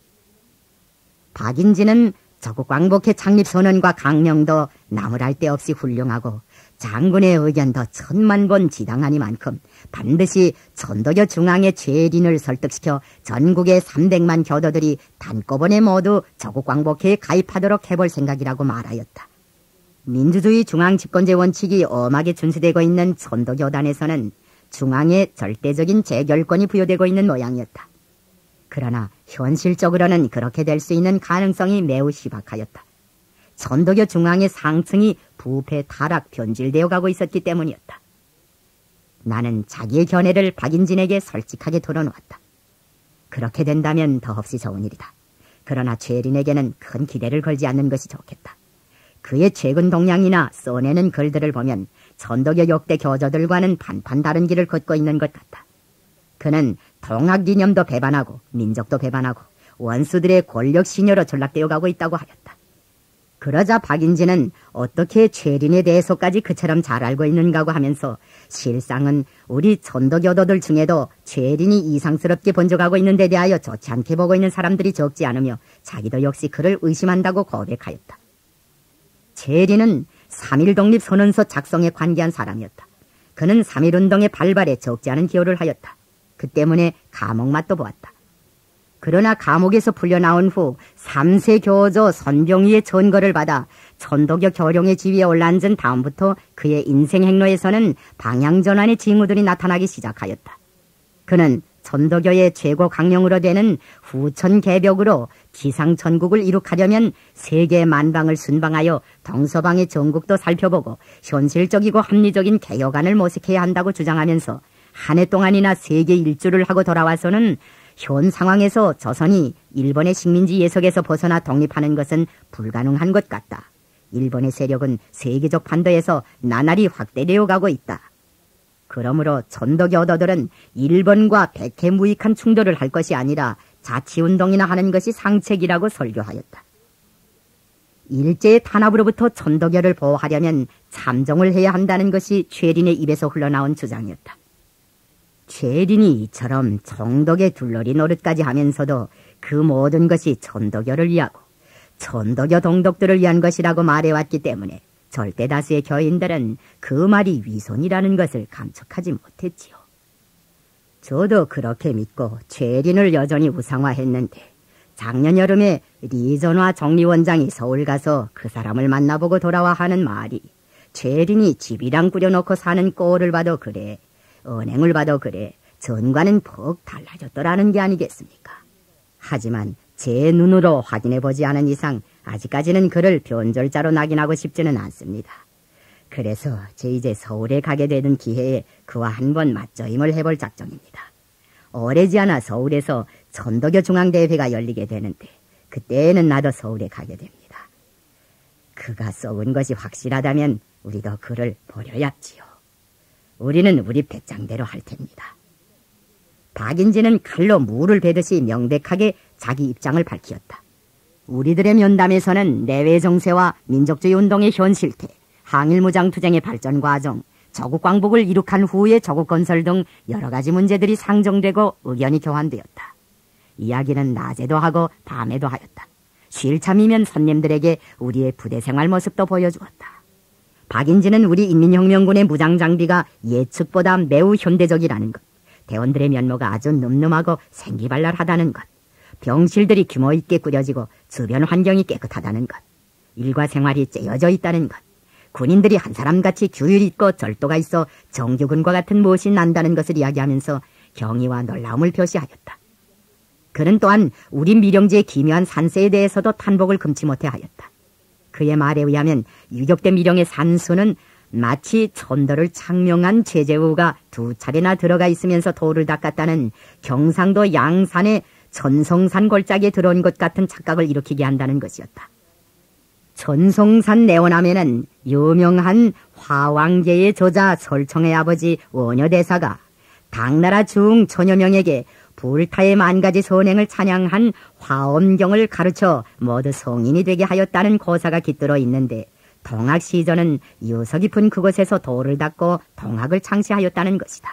박인진은 조국광복회 창립 선언과 강령도 나무랄 데 없이 훌륭하고 장군의 의견도 천만 번 지당하니만큼 반드시 전도교 중앙의 최린을 설득시켜 전국의 삼백만 교도들이 단꺼번에 모두 조국광복회에 가입하도록 해볼 생각이라고 말하였다. 민주주의 중앙집권제 원칙이 엄하게 준수되고 있는 전도교단에서는 중앙에 절대적인 재결권이 부여되고 있는 모양이었다. 그러나 현실적으로는 그렇게 될 수 있는 가능성이 매우 희박하였다. 전도교 중앙의 상층이 부패, 타락, 변질되어 가고 있었기 때문이었다. 나는 자기의 견해를 박인진에게 솔직하게 털어놓았다. 그렇게 된다면 더없이 좋은 일이다. 그러나 최린에게는 큰 기대를 걸지 않는 것이 좋겠다. 그의 최근 동향이나 써내는 글들을 보면 전도교 역대 교조들과는 반판 다른 길을 걷고 있는 것 같다. 그는 통학이념도 배반하고 민족도 배반하고 원수들의 권력 신여로 전락되어 가고 있다고 하였다. 그러자 박인진은 어떻게 최린에 대해서까지 그처럼 잘 알고 있는가고 하면서 실상은 우리 전도교도들 중에도 최린이 이상스럽게 번져가고 있는 데 대하여 좋지 않게 보고 있는 사람들이 적지 않으며 자기도 역시 그를 의심한다고 고백하였다. 최린은 삼일 독립선언서 작성에 관계한 사람이었다. 그는 삼일운동의 발발에 적지 않은 기여를 하였다. 그 때문에 감옥 맛도 보았다. 그러나 감옥에서 풀려나온 후 삼세 교조 선병위의 전거를 받아 전도교 교령의 지위에 올라앉은 다음부터 그의 인생 행로에서는 방향전환의 징후들이 나타나기 시작하였다. 그는 전도교의 최고 강령으로 되는 후천 개벽으로 기상천국을 이룩하려면 세계 만방을 순방하여 동서방의 전국도 살펴보고 현실적이고 합리적인 개혁안을 모색해야 한다고 주장하면서 한 해 동안이나 세계 일주를 하고 돌아와서는 현 상황에서 조선이 일본의 식민지 예속에서 벗어나 독립하는 것은 불가능한 것 같다. 일본의 세력은 세계적 판도에서 나날이 확대되어 가고 있다. 그러므로 전도교도들은 일본과 백해무익한 충돌을 할 것이 아니라 자치운동이나 하는 것이 상책이라고 설교하였다. 일제의 탄압으로부터 전도교를 보호하려면 참정을 해야 한다는 것이 최린의 입에서 흘러나온 주장이었다. 최린이 이처럼 정독의 둘러리 노릇까지 하면서도 그 모든 것이 전도교를 위하고 전도교 동독들을 위한 것이라고 말해왔기 때문에 절대 다수의 교인들은 그 말이 위선이라는 것을 감축하지 못했지요. 저도 그렇게 믿고 최린을 여전히 우상화했는데 작년 여름에 리전화 정리원장이 서울 가서 그 사람을 만나보고 돌아와 하는 말이 최린이 집이랑 꾸려놓고 사는 꼴을 봐도 그래, 은행을 봐도 그래, 전과는 퍽 달라졌더라는 게 아니겠습니까? 하지만 제 눈으로 확인해보지 않은 이상 아직까지는 그를 변절자로 낙인하고 싶지는 않습니다. 그래서 제 이제 서울에 가게 되는 기회에 그와 한번 맞저임을 해볼 작정입니다. 오래지 않아 서울에서 전도교 중앙대회가 열리게 되는데 그때는 나도 서울에 가게 됩니다. 그가 썩은 것이 확실하다면 우리도 그를 버려야지요. 우리는 우리 배짱대로 할 테입니다. 박인지는 칼로 무를 베듯이 명백하게 자기 입장을 밝히었다. 우리들의 면담에서는 내외 정세와 민족주의 운동의 현실태, 항일무장투쟁의 발전 과정, 조국 광복을 이룩한 후의 조국 건설 등 여러 가지 문제들이 상정되고 의견이 교환되었다. 이야기는 낮에도 하고 밤에도 하였다. 쉴 참이면 손님들에게 우리의 부대 생활 모습도 보여주었다. 박인지는 우리 인민혁명군의 무장 장비가 예측보다 매우 현대적이라는 것, 대원들의 면모가 아주 늠름하고 생기발랄하다는 것, 병실들이 규모 있게 꾸려지고 주변 환경이 깨끗하다는 것, 일과 생활이 째어져 있다는 것, 군인들이 한 사람같이 규율 있고 절도가 있어 정규군과 같은 무엇이 난다는 것을 이야기하면서 경의와 놀라움을 표시하였다. 그는 또한 우리 미령제의 기묘한 산세에 대해서도 탄복을 금치 못해 하였다. 그의 말에 의하면 유격대 미령의 산수는 마치 천도를 창명한 최재우가 두 차례나 들어가 있으면서 돌을 닦았다는 경상도 양산의 전성산 골짜기에 들어온 것 같은 착각을 일으키게 한다는 것이었다. 전성산 내원함에는 유명한 화왕제의 저자 설청의 아버지 원효대사가 당나라 중 천여 명에게 불타의 만가지 선행을 찬양한 화엄경을 가르쳐 모두 성인이 되게 하였다는 고사가 깃들어 있는데 동학시전은 유서 깊은 그곳에서 돌을 닦고 동학을 창시하였다는 것이다.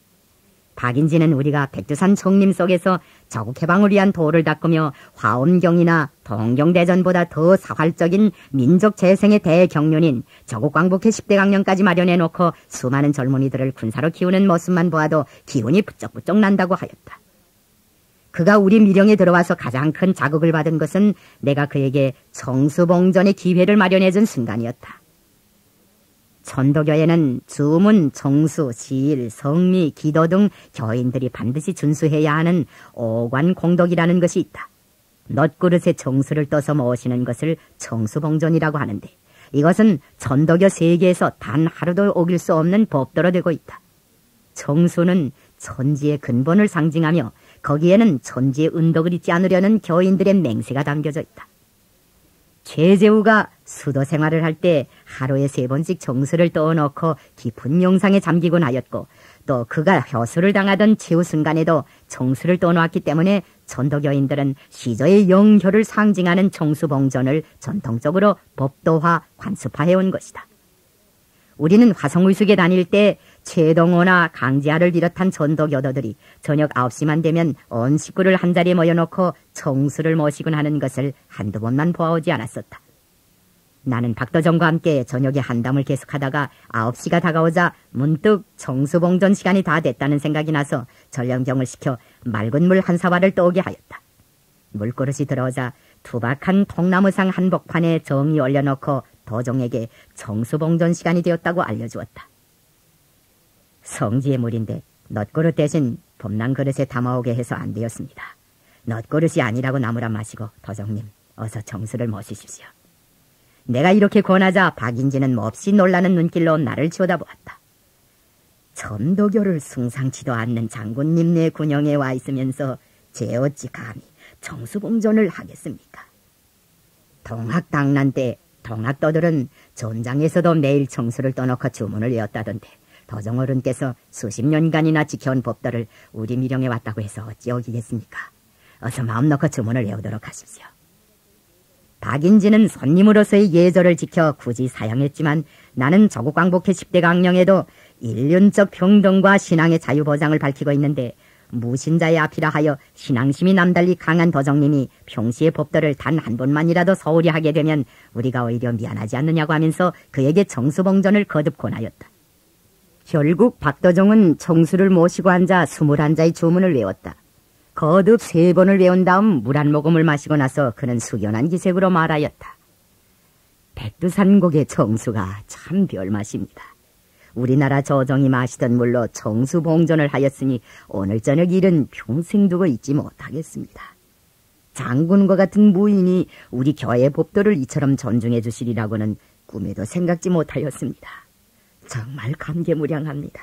박인지는 우리가 백두산 청림 속에서 조국해방을 위한 돌을 닦으며 화엄경이나 동경대전보다 더 사활적인 민족 재생의 대경륜인 조국광복회 십 대 강령까지 마련해놓고 수많은 젊은이들을 군사로 키우는 모습만 보아도 기운이 부쩍부쩍 난다고 하였다. 그가 우리 미령에 들어와서 가장 큰 자극을 받은 것은 내가 그에게 정수봉전의 기회를 마련해준 순간이었다. 전도교에는 주문, 정수, 시일, 성미, 기도 등 교인들이 반드시 준수해야 하는 오관공덕이라는 것이 있다. 놋그릇에 정수를 떠서 모시는 것을 정수봉전이라고 하는데 이것은 전도교 세계에서 단 하루도 어길 수 없는 법도로 되고 있다. 정수는 천지의 근본을 상징하며 거기에는 천지의 은덕을 잊지 않으려는 교인들의 맹세가 담겨져 있다. 최재우가 수도 생활을 할 때 하루에 세 번씩 정수를 떠놓고 깊은 명상에 잠기곤 하였고 또 그가 효수를 당하던 최후 순간에도 정수를 떠놓았기 때문에 전도교인들은 시조의 영효를 상징하는 정수봉전을 전통적으로 법도화, 관습화해온 것이다. 우리는 화성의숙에 다닐 때 최동호나 강지하를 비롯한 전도교도들이 저녁 아홉 시만 되면 온 식구를 한자리에 모여놓고 정수를 모시곤 하는 것을 한두 번만 보아오지 않았었다. 나는 박도정과 함께 저녁에 한담을 계속하다가 아홉 시가 다가오자 문득 정수봉전 시간이 다 됐다는 생각이 나서 전령경을 시켜 맑은 물 한 사발을 떠오게 하였다. 물그릇이 들어오자 투박한 통나무상 한복판에 정이 올려놓고 도종에게 정수봉전 시간이 되었다고 알려주었다. 성지의 물인데 놋그릇 대신 범랑 그릇에 담아오게 해서 안 되었습니다. 놋그릇이 아니라고 나무라 마시고 도종님 어서 정수를 모시십시오. 내가 이렇게 권하자 박인지는 몹시 놀라는 눈길로 나를 쳐다보았다. 천도교를 숭상치도 않는 장군님네 군영에 와 있으면서 제 어찌 감히 정수봉전을 하겠습니까? 동학당난 때 동학도들은 전장에서도 매일 정수를 떠놓고 주문을 외웠다던데 도정어른께서 수십 년간이나 지켜온 법도를 우리 미령에 왔다고 해서 어찌 어기겠습니까? 어서 마음 놓고 주문을 외우도록 하십시오. 박인지는 손님으로서의 예절을 지켜 굳이 사양했지만 나는 조국광복회 십 대 강령에도 인륜적 평등과 신앙의 자유보장을 밝히고 있는데 무신자의 앞이라 하여 신앙심이 남달리 강한 도정님이 평시의 법도를 단 한 번만이라도 소홀히 하게 되면 우리가 오히려 미안하지 않느냐고 하면서 그에게 정수봉전을 거듭 권하였다. 결국 박도종은 정수를 모시고 앉아 스물한 자의 주문을 외웠다. 거듭 세 번을 외운 다음 물 한 모금을 마시고 나서 그는 숙연한 기색으로 말하였다. 백두산곡의 정수가 참 별맛입니다. 우리나라 조정이 마시던 물로 정수봉전을 하였으니 오늘 저녁 일은 평생 두고 잊지 못하겠습니다. 장군과 같은 무인이 우리 교회 법도를 이처럼 존중해 주시리라고는 꿈에도 생각지 못하였습니다. 정말 감개무량합니다.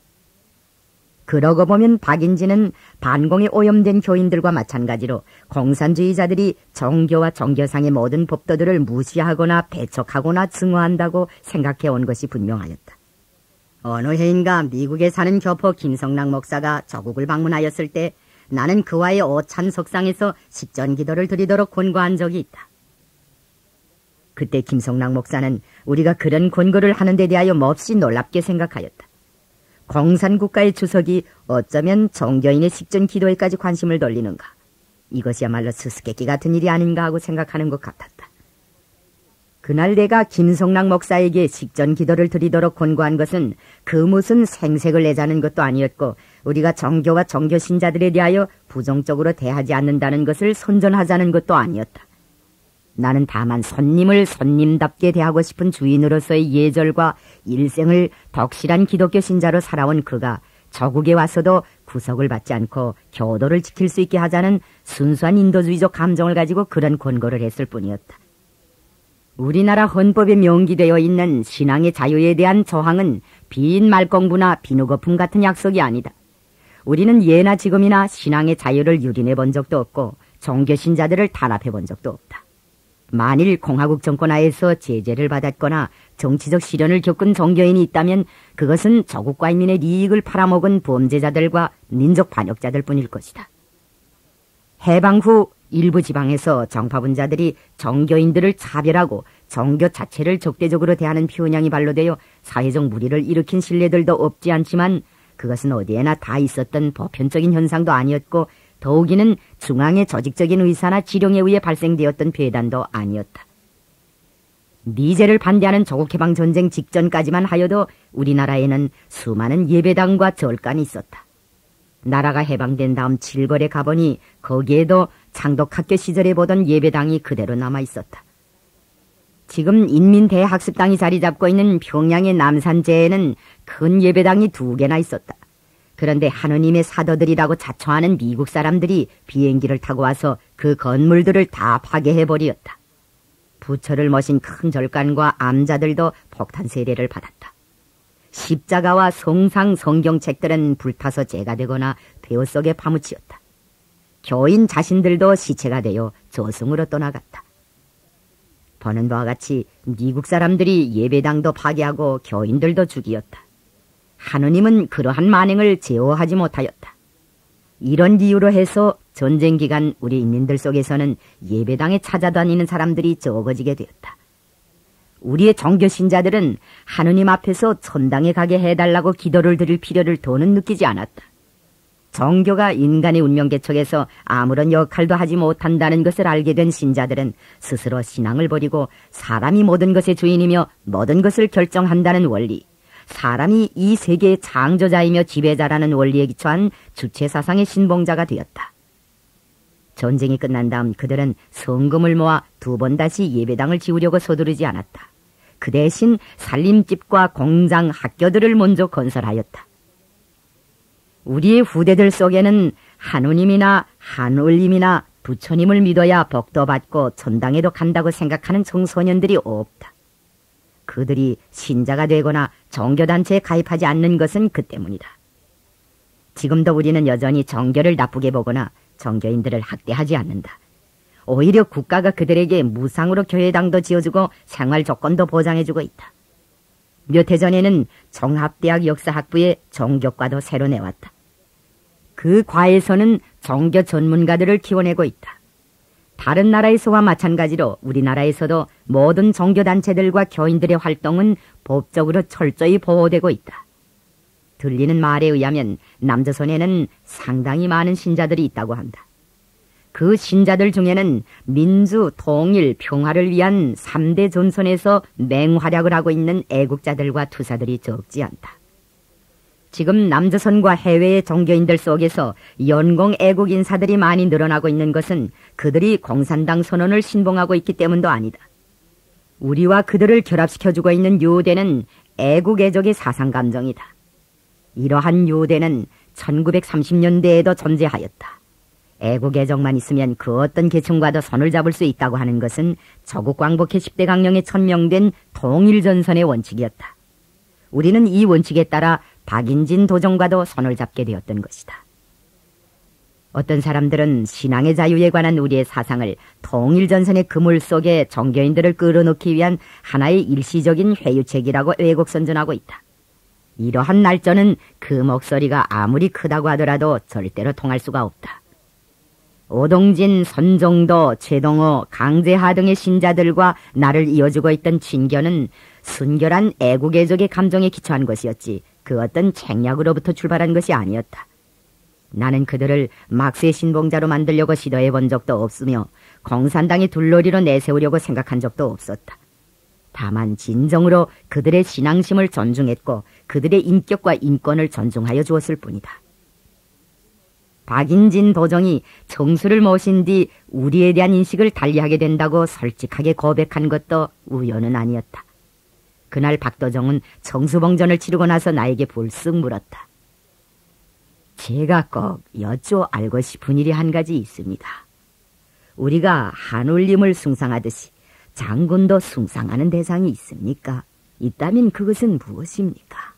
그러고 보면 박인지는 반공에 오염된 교인들과 마찬가지로 공산주의자들이 정교와 정교상의 모든 법도들을 무시하거나 배척하거나 증오한다고 생각해 온 것이 분명하였다. 어느 해인가 미국에 사는 교포 김성락 목사가 조국을 방문하였을 때 나는 그와의 오찬 석상에서 식전 기도를 드리도록 권고한 적이 있다. 그때 김성락 목사는 우리가 그런 권고를 하는 데 대하여 몹시 놀랍게 생각하였다. 공산국가의 주석이 어쩌면 종교인의 식전 기도에까지 관심을 돌리는가. 이것이야말로 수수께끼 같은 일이 아닌가 하고 생각하는 것 같았다. 그날 내가 김성락 목사에게 식전 기도를 드리도록 권고한 것은 그 무슨 생색을 내자는 것도 아니었고 우리가 종교와 종교 신자들에 대하여 부정적으로 대하지 않는다는 것을 선전하자는 것도 아니었다. 나는 다만 손님을 손님답게 대하고 싶은 주인으로서의 예절과 일생을 덕실한 기독교 신자로 살아온 그가 조국에 와서도 구속을 받지 않고 교도를 지킬 수 있게 하자는 순수한 인도주의적 감정을 가지고 그런 권고를 했을 뿐이었다. 우리나라 헌법에 명기되어 있는 신앙의 자유에 대한 저항은 빈 말공부나 비누거품 같은 약속이 아니다. 우리는 예나 지금이나 신앙의 자유를 유린해 본 적도 없고 종교 신자들을 탄압해 본 적도 없다. 만일 공화국 정권 하에서 제재를 받았거나 정치적 시련을 겪은 종교인이 있다면 그것은 조국과 인민의 이익을 팔아먹은 범죄자들과 민족 반역자들 뿐일 것이다. 해방 후 일부 지방에서 정파분자들이 종교인들을 차별하고 종교 자체를 적대적으로 대하는 표현이 반로되어 사회적 무리를 일으킨 신뢰들도 없지 않지만 그것은 어디에나 다 있었던 보편적인 현상도 아니었고 더욱이는 중앙의 조직적인 의사나 지령에 의해 발생되었던 배단도 아니었다. 미제를 반대하는 조국해방전쟁 직전까지만 하여도 우리나라에는 수많은 예배당과 절간이 있었다. 나라가 해방된 다음 칠걸에 가보니 거기에도 창덕학교 시절에 보던 예배당이 그대로 남아있었다. 지금 인민대학습당이 자리 잡고 있는 평양의 남산제에는 큰 예배당이 두 개나 있었다. 그런데 하느님의 사도들이라고 자처하는 미국 사람들이 비행기를 타고 와서 그 건물들을 다 파괴해버리었다. 부처를 모신 큰 절간과 암자들도 폭탄 세례를 받았다. 십자가와 성상 성경책들은 불타서 재가 되거나 폐허 속에 파묻히었다. 교인 자신들도 시체가 되어 저승으로 떠나갔다. 보는 바와 같이 미국 사람들이 예배당도 파괴하고 교인들도 죽이었다. 하느님은 그러한 만행을 제어하지 못하였다. 이런 이유로 해서 전쟁 기간 우리 인민들 속에서는 예배당에 찾아다니는 사람들이 적어지게 되었다. 우리의 종교 신자들은 하느님 앞에서 천당에 가게 해달라고 기도를 드릴 필요를 더는 느끼지 않았다. 종교가 인간의 운명 개척에서 아무런 역할도 하지 못한다는 것을 알게 된 신자들은 스스로 신앙을 버리고 사람이 모든 것의 주인이며 모든 것을 결정한다는 원리, 사람이 이 세계의 창조자이며 지배자라는 원리에 기초한 주체사상의 신봉자가 되었다. 전쟁이 끝난 다음 그들은 성금을 모아 두 번 다시 예배당을 지으려고 서두르지 않았다. 그 대신 살림집과 공장, 학교들을 먼저 건설하였다. 우리의 후대들 속에는 하느님이나 한올림이나 부처님을 믿어야 복도 받고 천당에도 간다고 생각하는 청소년들이 없다. 그 그들이 신자가 되거나 종교단체에 가입하지 않는 것은 그 때문이다. 지금도 우리는 여전히 정교를 나쁘게 보거나 정교인들을 학대하지 않는다. 오히려 국가가 그들에게 무상으로 교회당도 지어주고 생활 조건도 보장해주고 있다. 몇 해 전에는 종합대학 역사학부에 종교과도 새로 내왔다. 그 과에서는 종교 전문가들을 키워내고 있다. 다른 나라에서와 마찬가지로 우리나라에서도 모든 종교단체들과 교인들의 활동은 법적으로 철저히 보호되고 있다. 들리는 말에 의하면 남조선에는 상당히 많은 신자들이 있다고 한다. 그 신자들 중에는 민주, 통일, 평화를 위한 삼 대 전선에서 맹활약을 하고 있는 애국자들과 투사들이 적지 않다. 지금 남조선과 해외의 종교인들 속에서 연공 애국 인사들이 많이 늘어나고 있는 것은 그들이 공산당 선언을 신봉하고 있기 때문도 아니다. 우리와 그들을 결합시켜주고 있는 요대는 애국 애족의 사상감정이다. 이러한 요대는 천구백삼십 년대에도 존재하였다. 애국 애족만 있으면 그 어떤 계층과도 손을 잡을 수 있다고 하는 것은 조국 광복회 십 대 강령에 천명된 통일전선의 원칙이었다. 우리는 이 원칙에 따라 박인진 도정과도 손을 잡게 되었던 것이다. 어떤 사람들은 신앙의 자유에 관한 우리의 사상을 통일전선의 그물 속에 종교인들을 끌어넣기 위한 하나의 일시적인 회유책이라고 왜곡선전하고 있다. 이러한 날짜는 그 목소리가 아무리 크다고 하더라도 절대로 통할 수가 없다. 오동진, 선종도, 최동호, 강제하 등의 신자들과 나를 이어주고 있던 친교는 순결한 애국애족의 감정에 기초한 것이었지 그 어떤 책략으로부터 출발한 것이 아니었다. 나는 그들을 막스의 신봉자로 만들려고 시도해본 적도 없으며 공산당의 둘러리로 내세우려고 생각한 적도 없었다. 다만 진정으로 그들의 신앙심을 존중했고 그들의 인격과 인권을 존중하여 주었을 뿐이다. 박인진 도정이 정수를 모신 뒤 우리에 대한 인식을 달리하게 된다고 솔직하게 고백한 것도 우연은 아니었다. 그날 박도정은 정수봉전을 치르고 나서 나에게 불쑥 물었다. 제가 꼭 여쭈어 알고 싶은 일이 한 가지 있습니다. 우리가 한울림을 숭상하듯이 장군도 숭상하는 대상이 있습니까? 있다면 그것은 무엇입니까?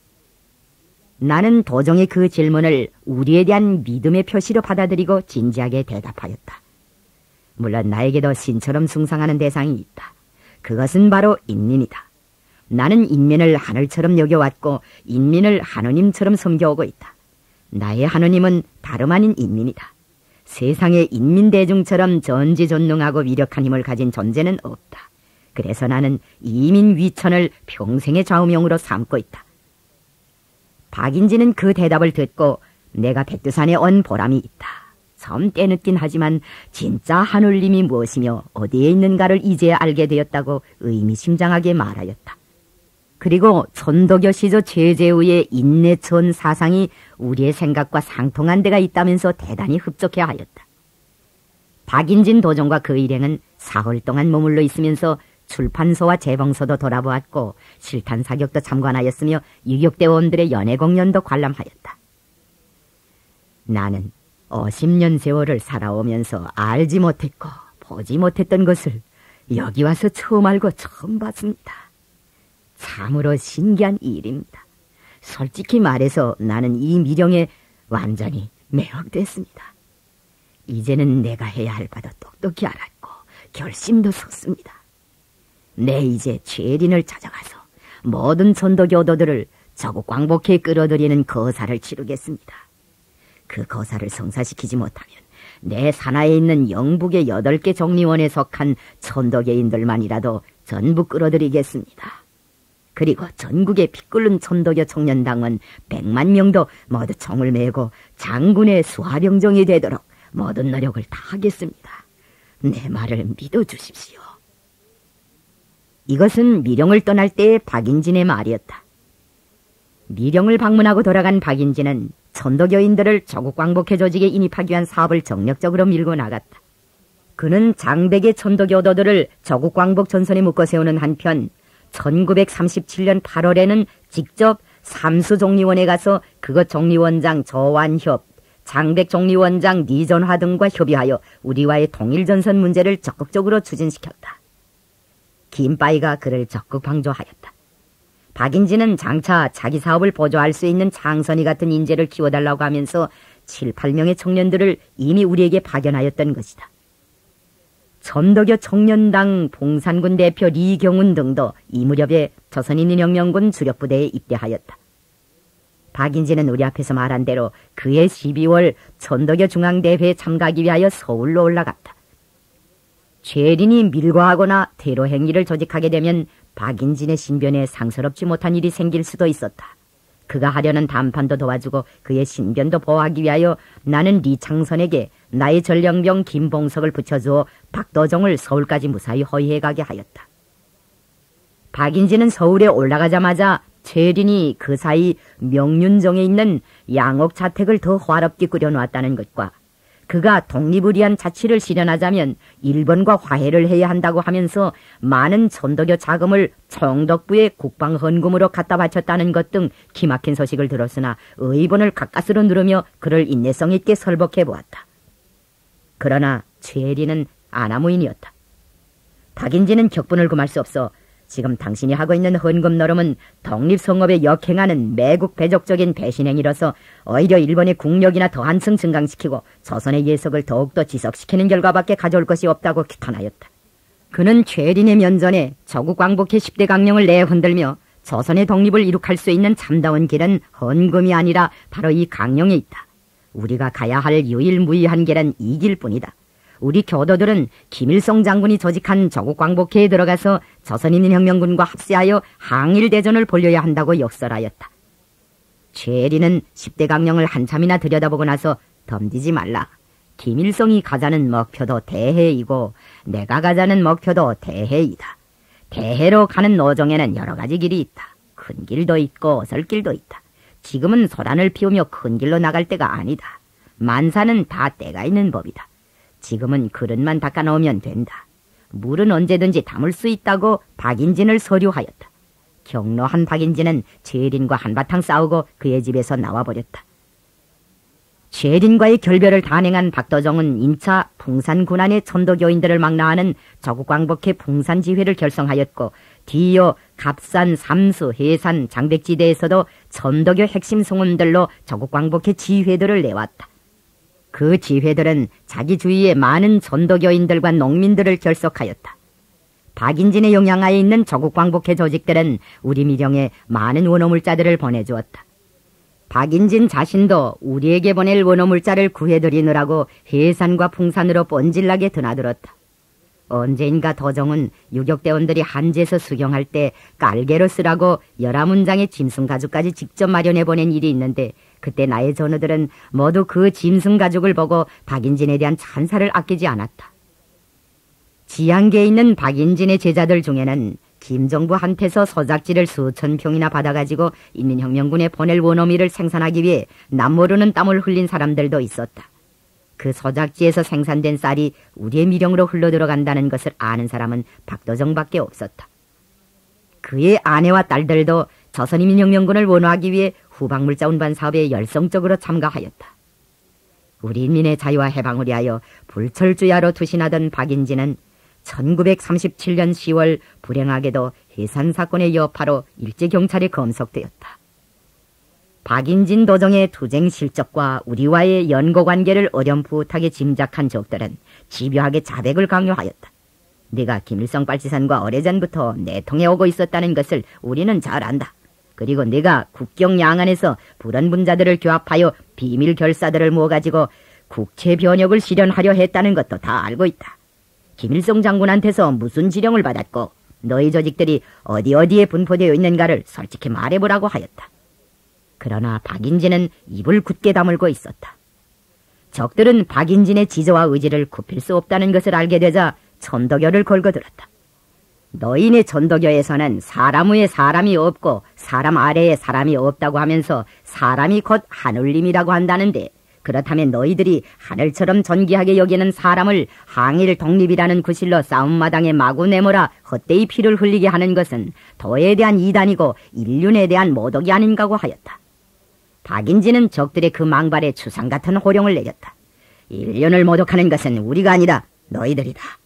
나는 도정의 그 질문을 우리에 대한 믿음의 표시로 받아들이고 진지하게 대답하였다. 물론 나에게도 신처럼 숭상하는 대상이 있다. 그것은 바로 인민이다. 나는 인민을 하늘처럼 여겨왔고 인민을 하느님처럼 섬겨오고 있다. 나의 하느님은 다름 아닌 인민이다. 세상에 인민대중처럼 전지전능하고 위력한 힘을 가진 존재는 없다. 그래서 나는 이민 위천을 평생의 좌우명으로 삼고 있다. 박인진은 그 대답을 듣고 내가 백두산에 온 보람이 있다. 좀 때늦긴 하지만 진짜 하늘님이 무엇이며 어디에 있는가를 이제야 알게 되었다고 의미심장하게 말하였다. 그리고 천도교 시조 최재우의 인내천 사상이 우리의 생각과 상통한 데가 있다면서 대단히 흡족해하였다. 박인진 도정과 그 일행은 사흘 동안 머물러 있으면서 출판소와 재봉소도 돌아보았고 실탄 사격도 참관하였으며 유격대원들의 연애 공연도 관람하였다. 나는 오십 년 세월을 살아오면서 알지 못했고 보지 못했던 것을 여기 와서 처음 알고 처음 봤습니다. 참으로 신기한 일입니다. 솔직히 말해서 나는 이 미령에 완전히 매혹됐습니다. 이제는 내가 해야 할 바도 똑똑히 알았고 결심도 섰습니다. 내 이제 최린을 찾아가서 모든 전도교도들을 저국 광복회에 끌어들이는 거사를 치르겠습니다. 그 거사를 성사시키지 못하면 내 산하에 있는 영북의 여덟 개 종리원에 속한 천도교인들만이라도 전부 끌어들이겠습니다. 그리고 전국의 피 끓는 천도교 청년당원 백만 명도 모두 총을 메고 장군의 수하령정이 되도록 모든 노력을 다하겠습니다. 내 말을 믿어주십시오. 이것은 미령을 떠날 때의 박인진의 말이었다. 미령을 방문하고 돌아간 박인진은 천도교인들을 조국 광복회 조직에 인입하기 위한 사업을 정력적으로 밀고 나갔다. 그는 장백의 천도교도들을 조국 광복 전선에 묶어 세우는 한편 천구백삼십칠 년 팔월에는 직접 삼수종리원에 가서 그것 종리원장 조완협, 장백 종리원장 니전화 등과 협의하여 우리와의 통일전선 문제를 적극적으로 추진시켰다. 김바이가 그를 적극 방조하였다. 박인진은 장차 자기 사업을 보조할 수 있는 장선이 같은 인재를 키워달라고 하면서 칠, 팔 명의 청년들을 이미 우리에게 파견하였던 것이다. 전덕여 청년당 봉산군 대표 리경운 등도 이 무렵에 조선인민혁명군 주력부대에 입대하였다. 박인진은 우리 앞에서 말한 대로 그해 십이월 전덕여 중앙대회에 참가하기 위하여 서울로 올라갔다. 죄린이 밀과하거나 테러 행위를 조직하게 되면 박인진의 신변에 상스럽지 못한 일이 생길 수도 있었다. 그가 하려는 담판도 도와주고 그의 신변도 보호하기 위하여 나는 리창선에게 나의 전령병 김봉석을 붙여주어 박도종을 서울까지 무사히 호위해가게 하였다. 박인진은 서울에 올라가자마자 죄린이 그 사이 명륜정에 있는 양옥 자택을 더 화롭게 꾸려놓았다는 것과 그가 독립을 위한 자치를 실현하자면 일본과 화해를 해야 한다고 하면서 많은 전도교 자금을 총독부의 국방헌금으로 갖다 바쳤다는 것 등 기막힌 소식을 들었으나 의본을 가까스로 누르며 그를 인내성 있게 설복해보았다. 그러나 최리는 아나무인이었다. 박인진은 격분을 금할 수 없어 지금 당신이 하고 있는 헌금 노름은 독립성업에 역행하는 매국 배족적인 배신행위로서 오히려 일본의 국력이나 더 한층 증강시키고 조선의 예석을 더욱더 지속시키는 결과밖에 가져올 것이 없다고 규탄하였다. 그는 최린의 면전에 조국 광복회 십 대 강령을 내흔들며 조선의 독립을 이룩할 수 있는 참다운 길은 헌금이 아니라 바로 이 강령에 있다. 우리가 가야 할 유일무이한 길은 이 길뿐이다. 우리 교도들은 김일성 장군이 조직한 조국광복회에 들어가서 조선인민혁명군과 합세하여 항일대전을 벌여야 한다고 역설하였다. 최리는 십 대 강령을 한참이나 들여다보고 나서 덤비지 말라. 김일성이 가자는 목표도 대해이고 내가 가자는 목표도 대해이다. 대해로 가는 노정에는 여러 가지 길이 있다. 큰 길도 있고 어설길도 있다. 지금은 소란을 피우며 큰 길로 나갈 때가 아니다. 만사는 다 때가 있는 법이다. 지금은 그릇만 닦아놓으면 된다. 물은 언제든지 담을 수 있다고 박인진을 서류하였다. 경로한 박인진은 최린과 한바탕 싸우고 그의 집에서 나와버렸다. 최린과의 결별을 단행한 박도종은 인차 풍산군안의 천도교인들을 망라하는 조국광복회 풍산지회를 결성하였고 뒤이어 갑산, 삼수, 해산, 장백지대에서도 천도교 핵심 성원들로 조국광복회 지회들을 내왔다. 그 지회들은 자기 주위에 많은 전도교인들과 농민들을 결속하였다. 박인진의 영향하에 있는 조국광복회 조직들은 우리 미령에 많은 원어물자들을 보내주었다. 박인진 자신도 우리에게 보낼 원어물자를 구해드리느라고 해산과 풍산으로 뻔질나게 드나들었다. 언제인가 도종은 유격대원들이 한지에서 수경할 때 깔개로 쓰라고 열한 문장의 짐승가죽까지 직접 마련해보낸 일이 있는데 그때 나의 전우들은 모두 그 짐승가죽을 보고 박인진에 대한 찬사를 아끼지 않았다. 지양계에 있는 박인진의 제자들 중에는 김정부한테서 서작지를 수천 평이나 받아가지고 인민혁명군에 보낼 원어미를 생산하기 위해 남모르는 땀을 흘린 사람들도 있었다. 그 서작지에서 생산된 쌀이 우리의 미령으로 흘러들어간다는 것을 아는 사람은 박도정밖에 없었다. 그의 아내와 딸들도 조선인민혁명군을 원호하기 위해 후방물자 운반 사업에 열성적으로 참가하였다. 우리 인민의 자유와 해방을 위하여 불철주야로 투신하던 박인진은 천구백삼십칠 년 시월 불행하게도 해산사건의 여파로 일제경찰에 검속되었다. 박인진 도정의 투쟁 실적과 우리와의 연고관계를 어렴풋하게 짐작한 적들은 집요하게 자백을 강요하였다. 네가 김일성 빨치산과 오래전부터 내통해 오고 있었다는 것을 우리는 잘 안다. 그리고 네가 국경 양안에서 불원분자들을 규합하여 비밀 결사들을 모아가지고 국채 변혁을 실현하려 했다는 것도 다 알고 있다. 김일성 장군한테서 무슨 지령을 받았고 너희 조직들이 어디 어디에 분포되어 있는가를 솔직히 말해보라고 하였다. 그러나 박인진은 입을 굳게 다물고 있었다. 적들은 박인진의 지조와 의지를 굽힐 수 없다는 것을 알게 되자 천도교를 걸거들었다. 너희네 천도교에서는 사람 위에 사람이 없고 사람 아래에 사람이 없다고 하면서 사람이 곧 하늘님이라고 한다는데 그렇다면 너희들이 하늘처럼 존귀하게 여기는 사람을 항일 독립이라는 구실로 싸움마당에 마구 내몰아 헛되이 피를 흘리게 하는 것은 도에 대한 이단이고 인륜에 대한 모독이 아닌가고 하였다. 박인진은 적들의 그 망발에 추상 같은 호령을 내렸다. 인륜을 모독하는 것은 우리가 아니라 너희들이다.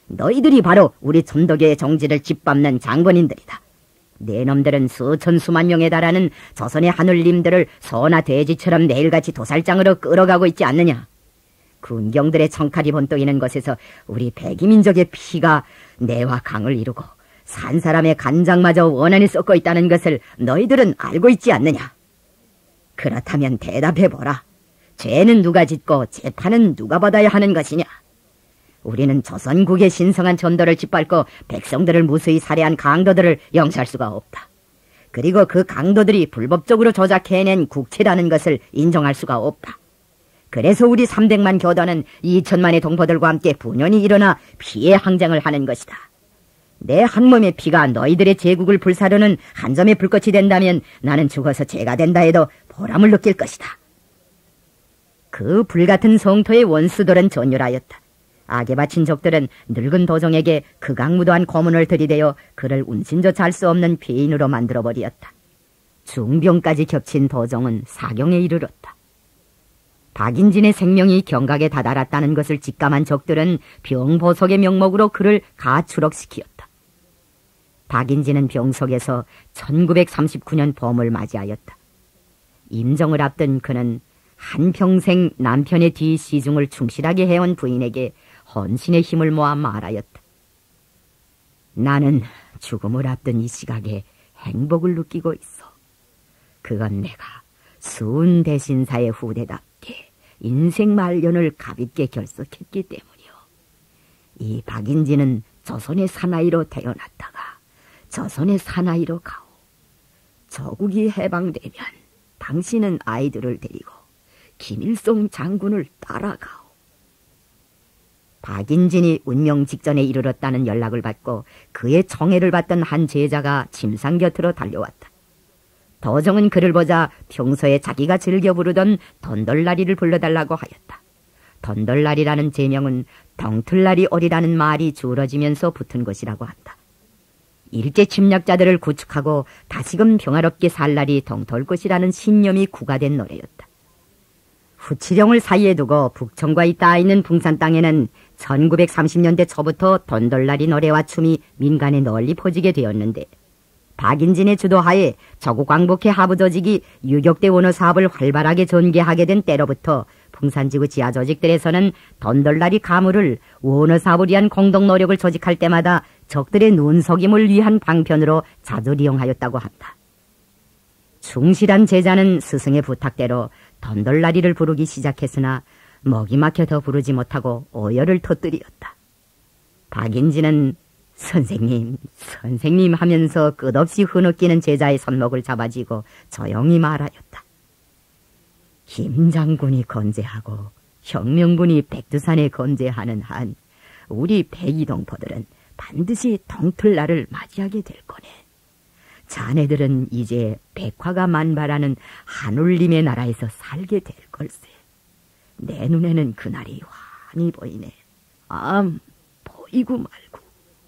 너희들이 바로 우리 천도교의 정지를 짓밟는 장본인들이다. 네 놈들은 수천 수만 명에 달하는 조선의 하늘님들을 소나 돼지처럼 매일같이 도살장으로 끌어가고 있지 않느냐. 군경들의 청칼이 번뜩이는 곳에서 우리 백이민족의 피가 내와 강을 이루고 산 사람의 간장마저 원한이 쏟고 있다는 것을 너희들은 알고 있지 않느냐. 그렇다면 대답해보라. 죄는 누가 짓고 재판은 누가 받아야 하는 것이냐. 우리는 조선국의 신성한 전도를 짓밟고 백성들을 무수히 살해한 강도들을 용서할 수가 없다. 그리고 그 강도들이 불법적으로 조작해낸 국채라는 것을 인정할 수가 없다. 그래서 우리 삼백만 교도는 이천만의 동포들과 함께 분연히 일어나 피해 항쟁을 하는 것이다. 내 한 몸의 피가 너희들의 제국을 불사르는 한 점의 불꽃이 된다면 나는 죽어서 죄가 된다 해도 보람을 느낄 것이다. 그 불같은 성토의 원수들은 전율하였다. 악에 바친 적들은 늙은 도종에게 극악무도한 고문을 들이대어 그를 운신조차 할 수 없는 피인으로 만들어버렸다. 중병까지 겹친 도종은 사경에 이르렀다. 박인진의 생명이 경각에 다다랐다는 것을 직감한 적들은 병보석의 명목으로 그를 가추록시키었다. 박인진은 병석에서 천구백삼십구 년 봄을 맞이하였다. 임정을 앞둔 그는 한평생 남편의 뒤 시중을 충실하게 해온 부인에게 헌신의 힘을 모아 말하였다. 나는 죽음을 앞둔 이 시각에 행복을 느끼고 있어. 그건 내가 수은 대신사의 후대답게 인생 말년을 가볍게 결석했기 때문이요. 이 박인진은 조선의 사나이로 태어났다가 조선의 사나이로 가오. 조국이 해방되면 당신은 아이들을 데리고 김일성 장군을 따라가오. 박인진이 운명 직전에 이르렀다는 연락을 받고 그의 청해를 받던 한 제자가 침상 곁으로 달려왔다. 도정은 그를 보자 평소에 자기가 즐겨 부르던 던덜나리를 불러달라고 하였다. 던덜나리라는 제명은 덩틀나리 오리라는 말이 주어지면서 붙은 것이라고 한다. 일제 침략자들을 구축하고 다시금 평화롭게 살 날이 덩터올 것이라는 신념이 구가된 노래였다. 후치령을 사이에 두고 북청과 닿아 있는 풍산 땅에는 천구백삼십 년대 초부터 던덜나리 노래와 춤이 민간에 널리 퍼지게 되었는데 박인진의 주도하에 저국 왕복회 하부 조직이 유격대 원어 사업을 활발하게 전개하게 된 때로부터 풍산지구 지하 조직들에서는 던덜나리 가물을 원어 사업을 위한 공동 노력을 조직할 때마다 적들의 눈속임을 위한 방편으로 자주 이용하였다고 한다. 충실한 제자는 스승의 부탁대로 던덜나리를 부르기 시작했으나 먹이 막혀 더 부르지 못하고 오열을 터뜨렸다. 박인진은 선생님, 선생님 하면서 끝없이 흐느끼는 제자의 손목을 잡아쥐고 조용히 말하였다. 김 장군이 건재하고 혁명군이 백두산에 건재하는 한 우리 백이동포들은 반드시 동틀날을 맞이하게 될 거네. 자네들은 이제 백화가 만발하는 한울림의 나라에서 살게 될 걸세. 내 눈에는 그날이 환히 보이네. 암, 보이고 말고.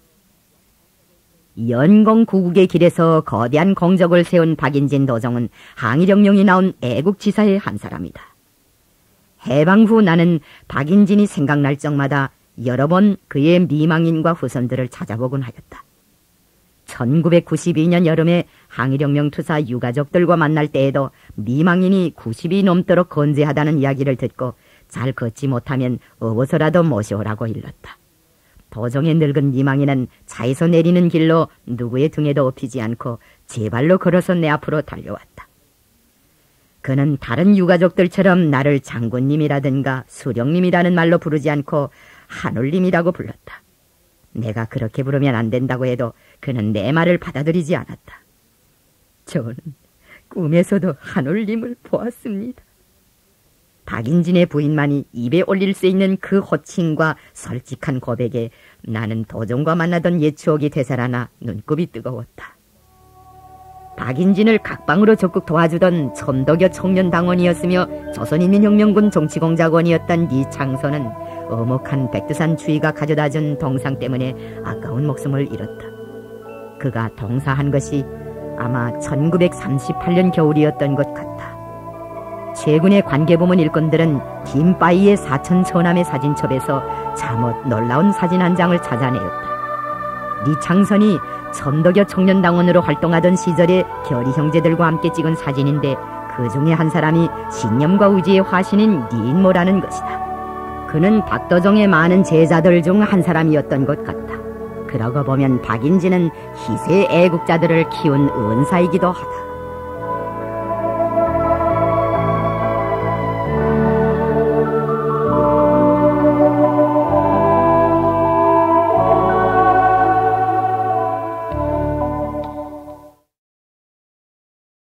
연공구국의 길에서 거대한 공적을 세운 박인진 도정은 항일혁명이 나온 애국지사의 한 사람이다. 해방 후 나는 박인진이 생각날 적마다 여러 번 그의 미망인과 후손들을 찾아보곤 하였다. 천구백구십이 년 여름에 항일혁명 투사 유가족들과 만날 때에도 미망인이 구십이 넘도록 건재하다는 이야기를 듣고 잘 걷지 못하면 어워서라도 모셔오라고 일렀다. 도정의 늙은 미망인은 차에서 내리는 길로 누구의 등에도 업히지 않고 제 발로 걸어서 내 앞으로 달려왔다. 그는 다른 유가족들처럼 나를 장군님이라든가 수령님이라는 말로 부르지 않고 한울님이라고 불렀다. 내가 그렇게 부르면 안 된다고 해도 그는 내 말을 받아들이지 않았다. 저는 꿈에서도 한울님을 보았습니다. 박인진의 부인만이 입에 올릴 수 있는 그 호칭과 솔직한 고백에 나는 도정과 만나던 옛 추억이 되살아나 눈곱이 뜨거웠다. 박인진을 각방으로 적극 도와주던 천도교 청년당원이었으며 조선인민혁명군 정치공작원이었던 이창선은 어목한 백두산 추위가 가져다준 동상 때문에 아까운 목숨을 잃었다. 그가 동사한 것이 아마 천구백삼십팔 년 겨울이었던 것 같다. 최근의 관계부문 일꾼들은 김바이의 사천 처남의 사진첩에서 잠옷 놀라운 사진 한 장을 찾아내었다. 리창선이 천덕여 청년당원으로 활동하던 시절에 결의 형제들과 함께 찍은 사진인데 그 중에 한 사람이 신념과 의지의 화신인 니인모라는 것이다. 그는 박도종의 많은 제자들 중 한 사람이었던 것 같다. 그러고 보면 박인지는 희세 애국자들을 키운 은사이기도 하다.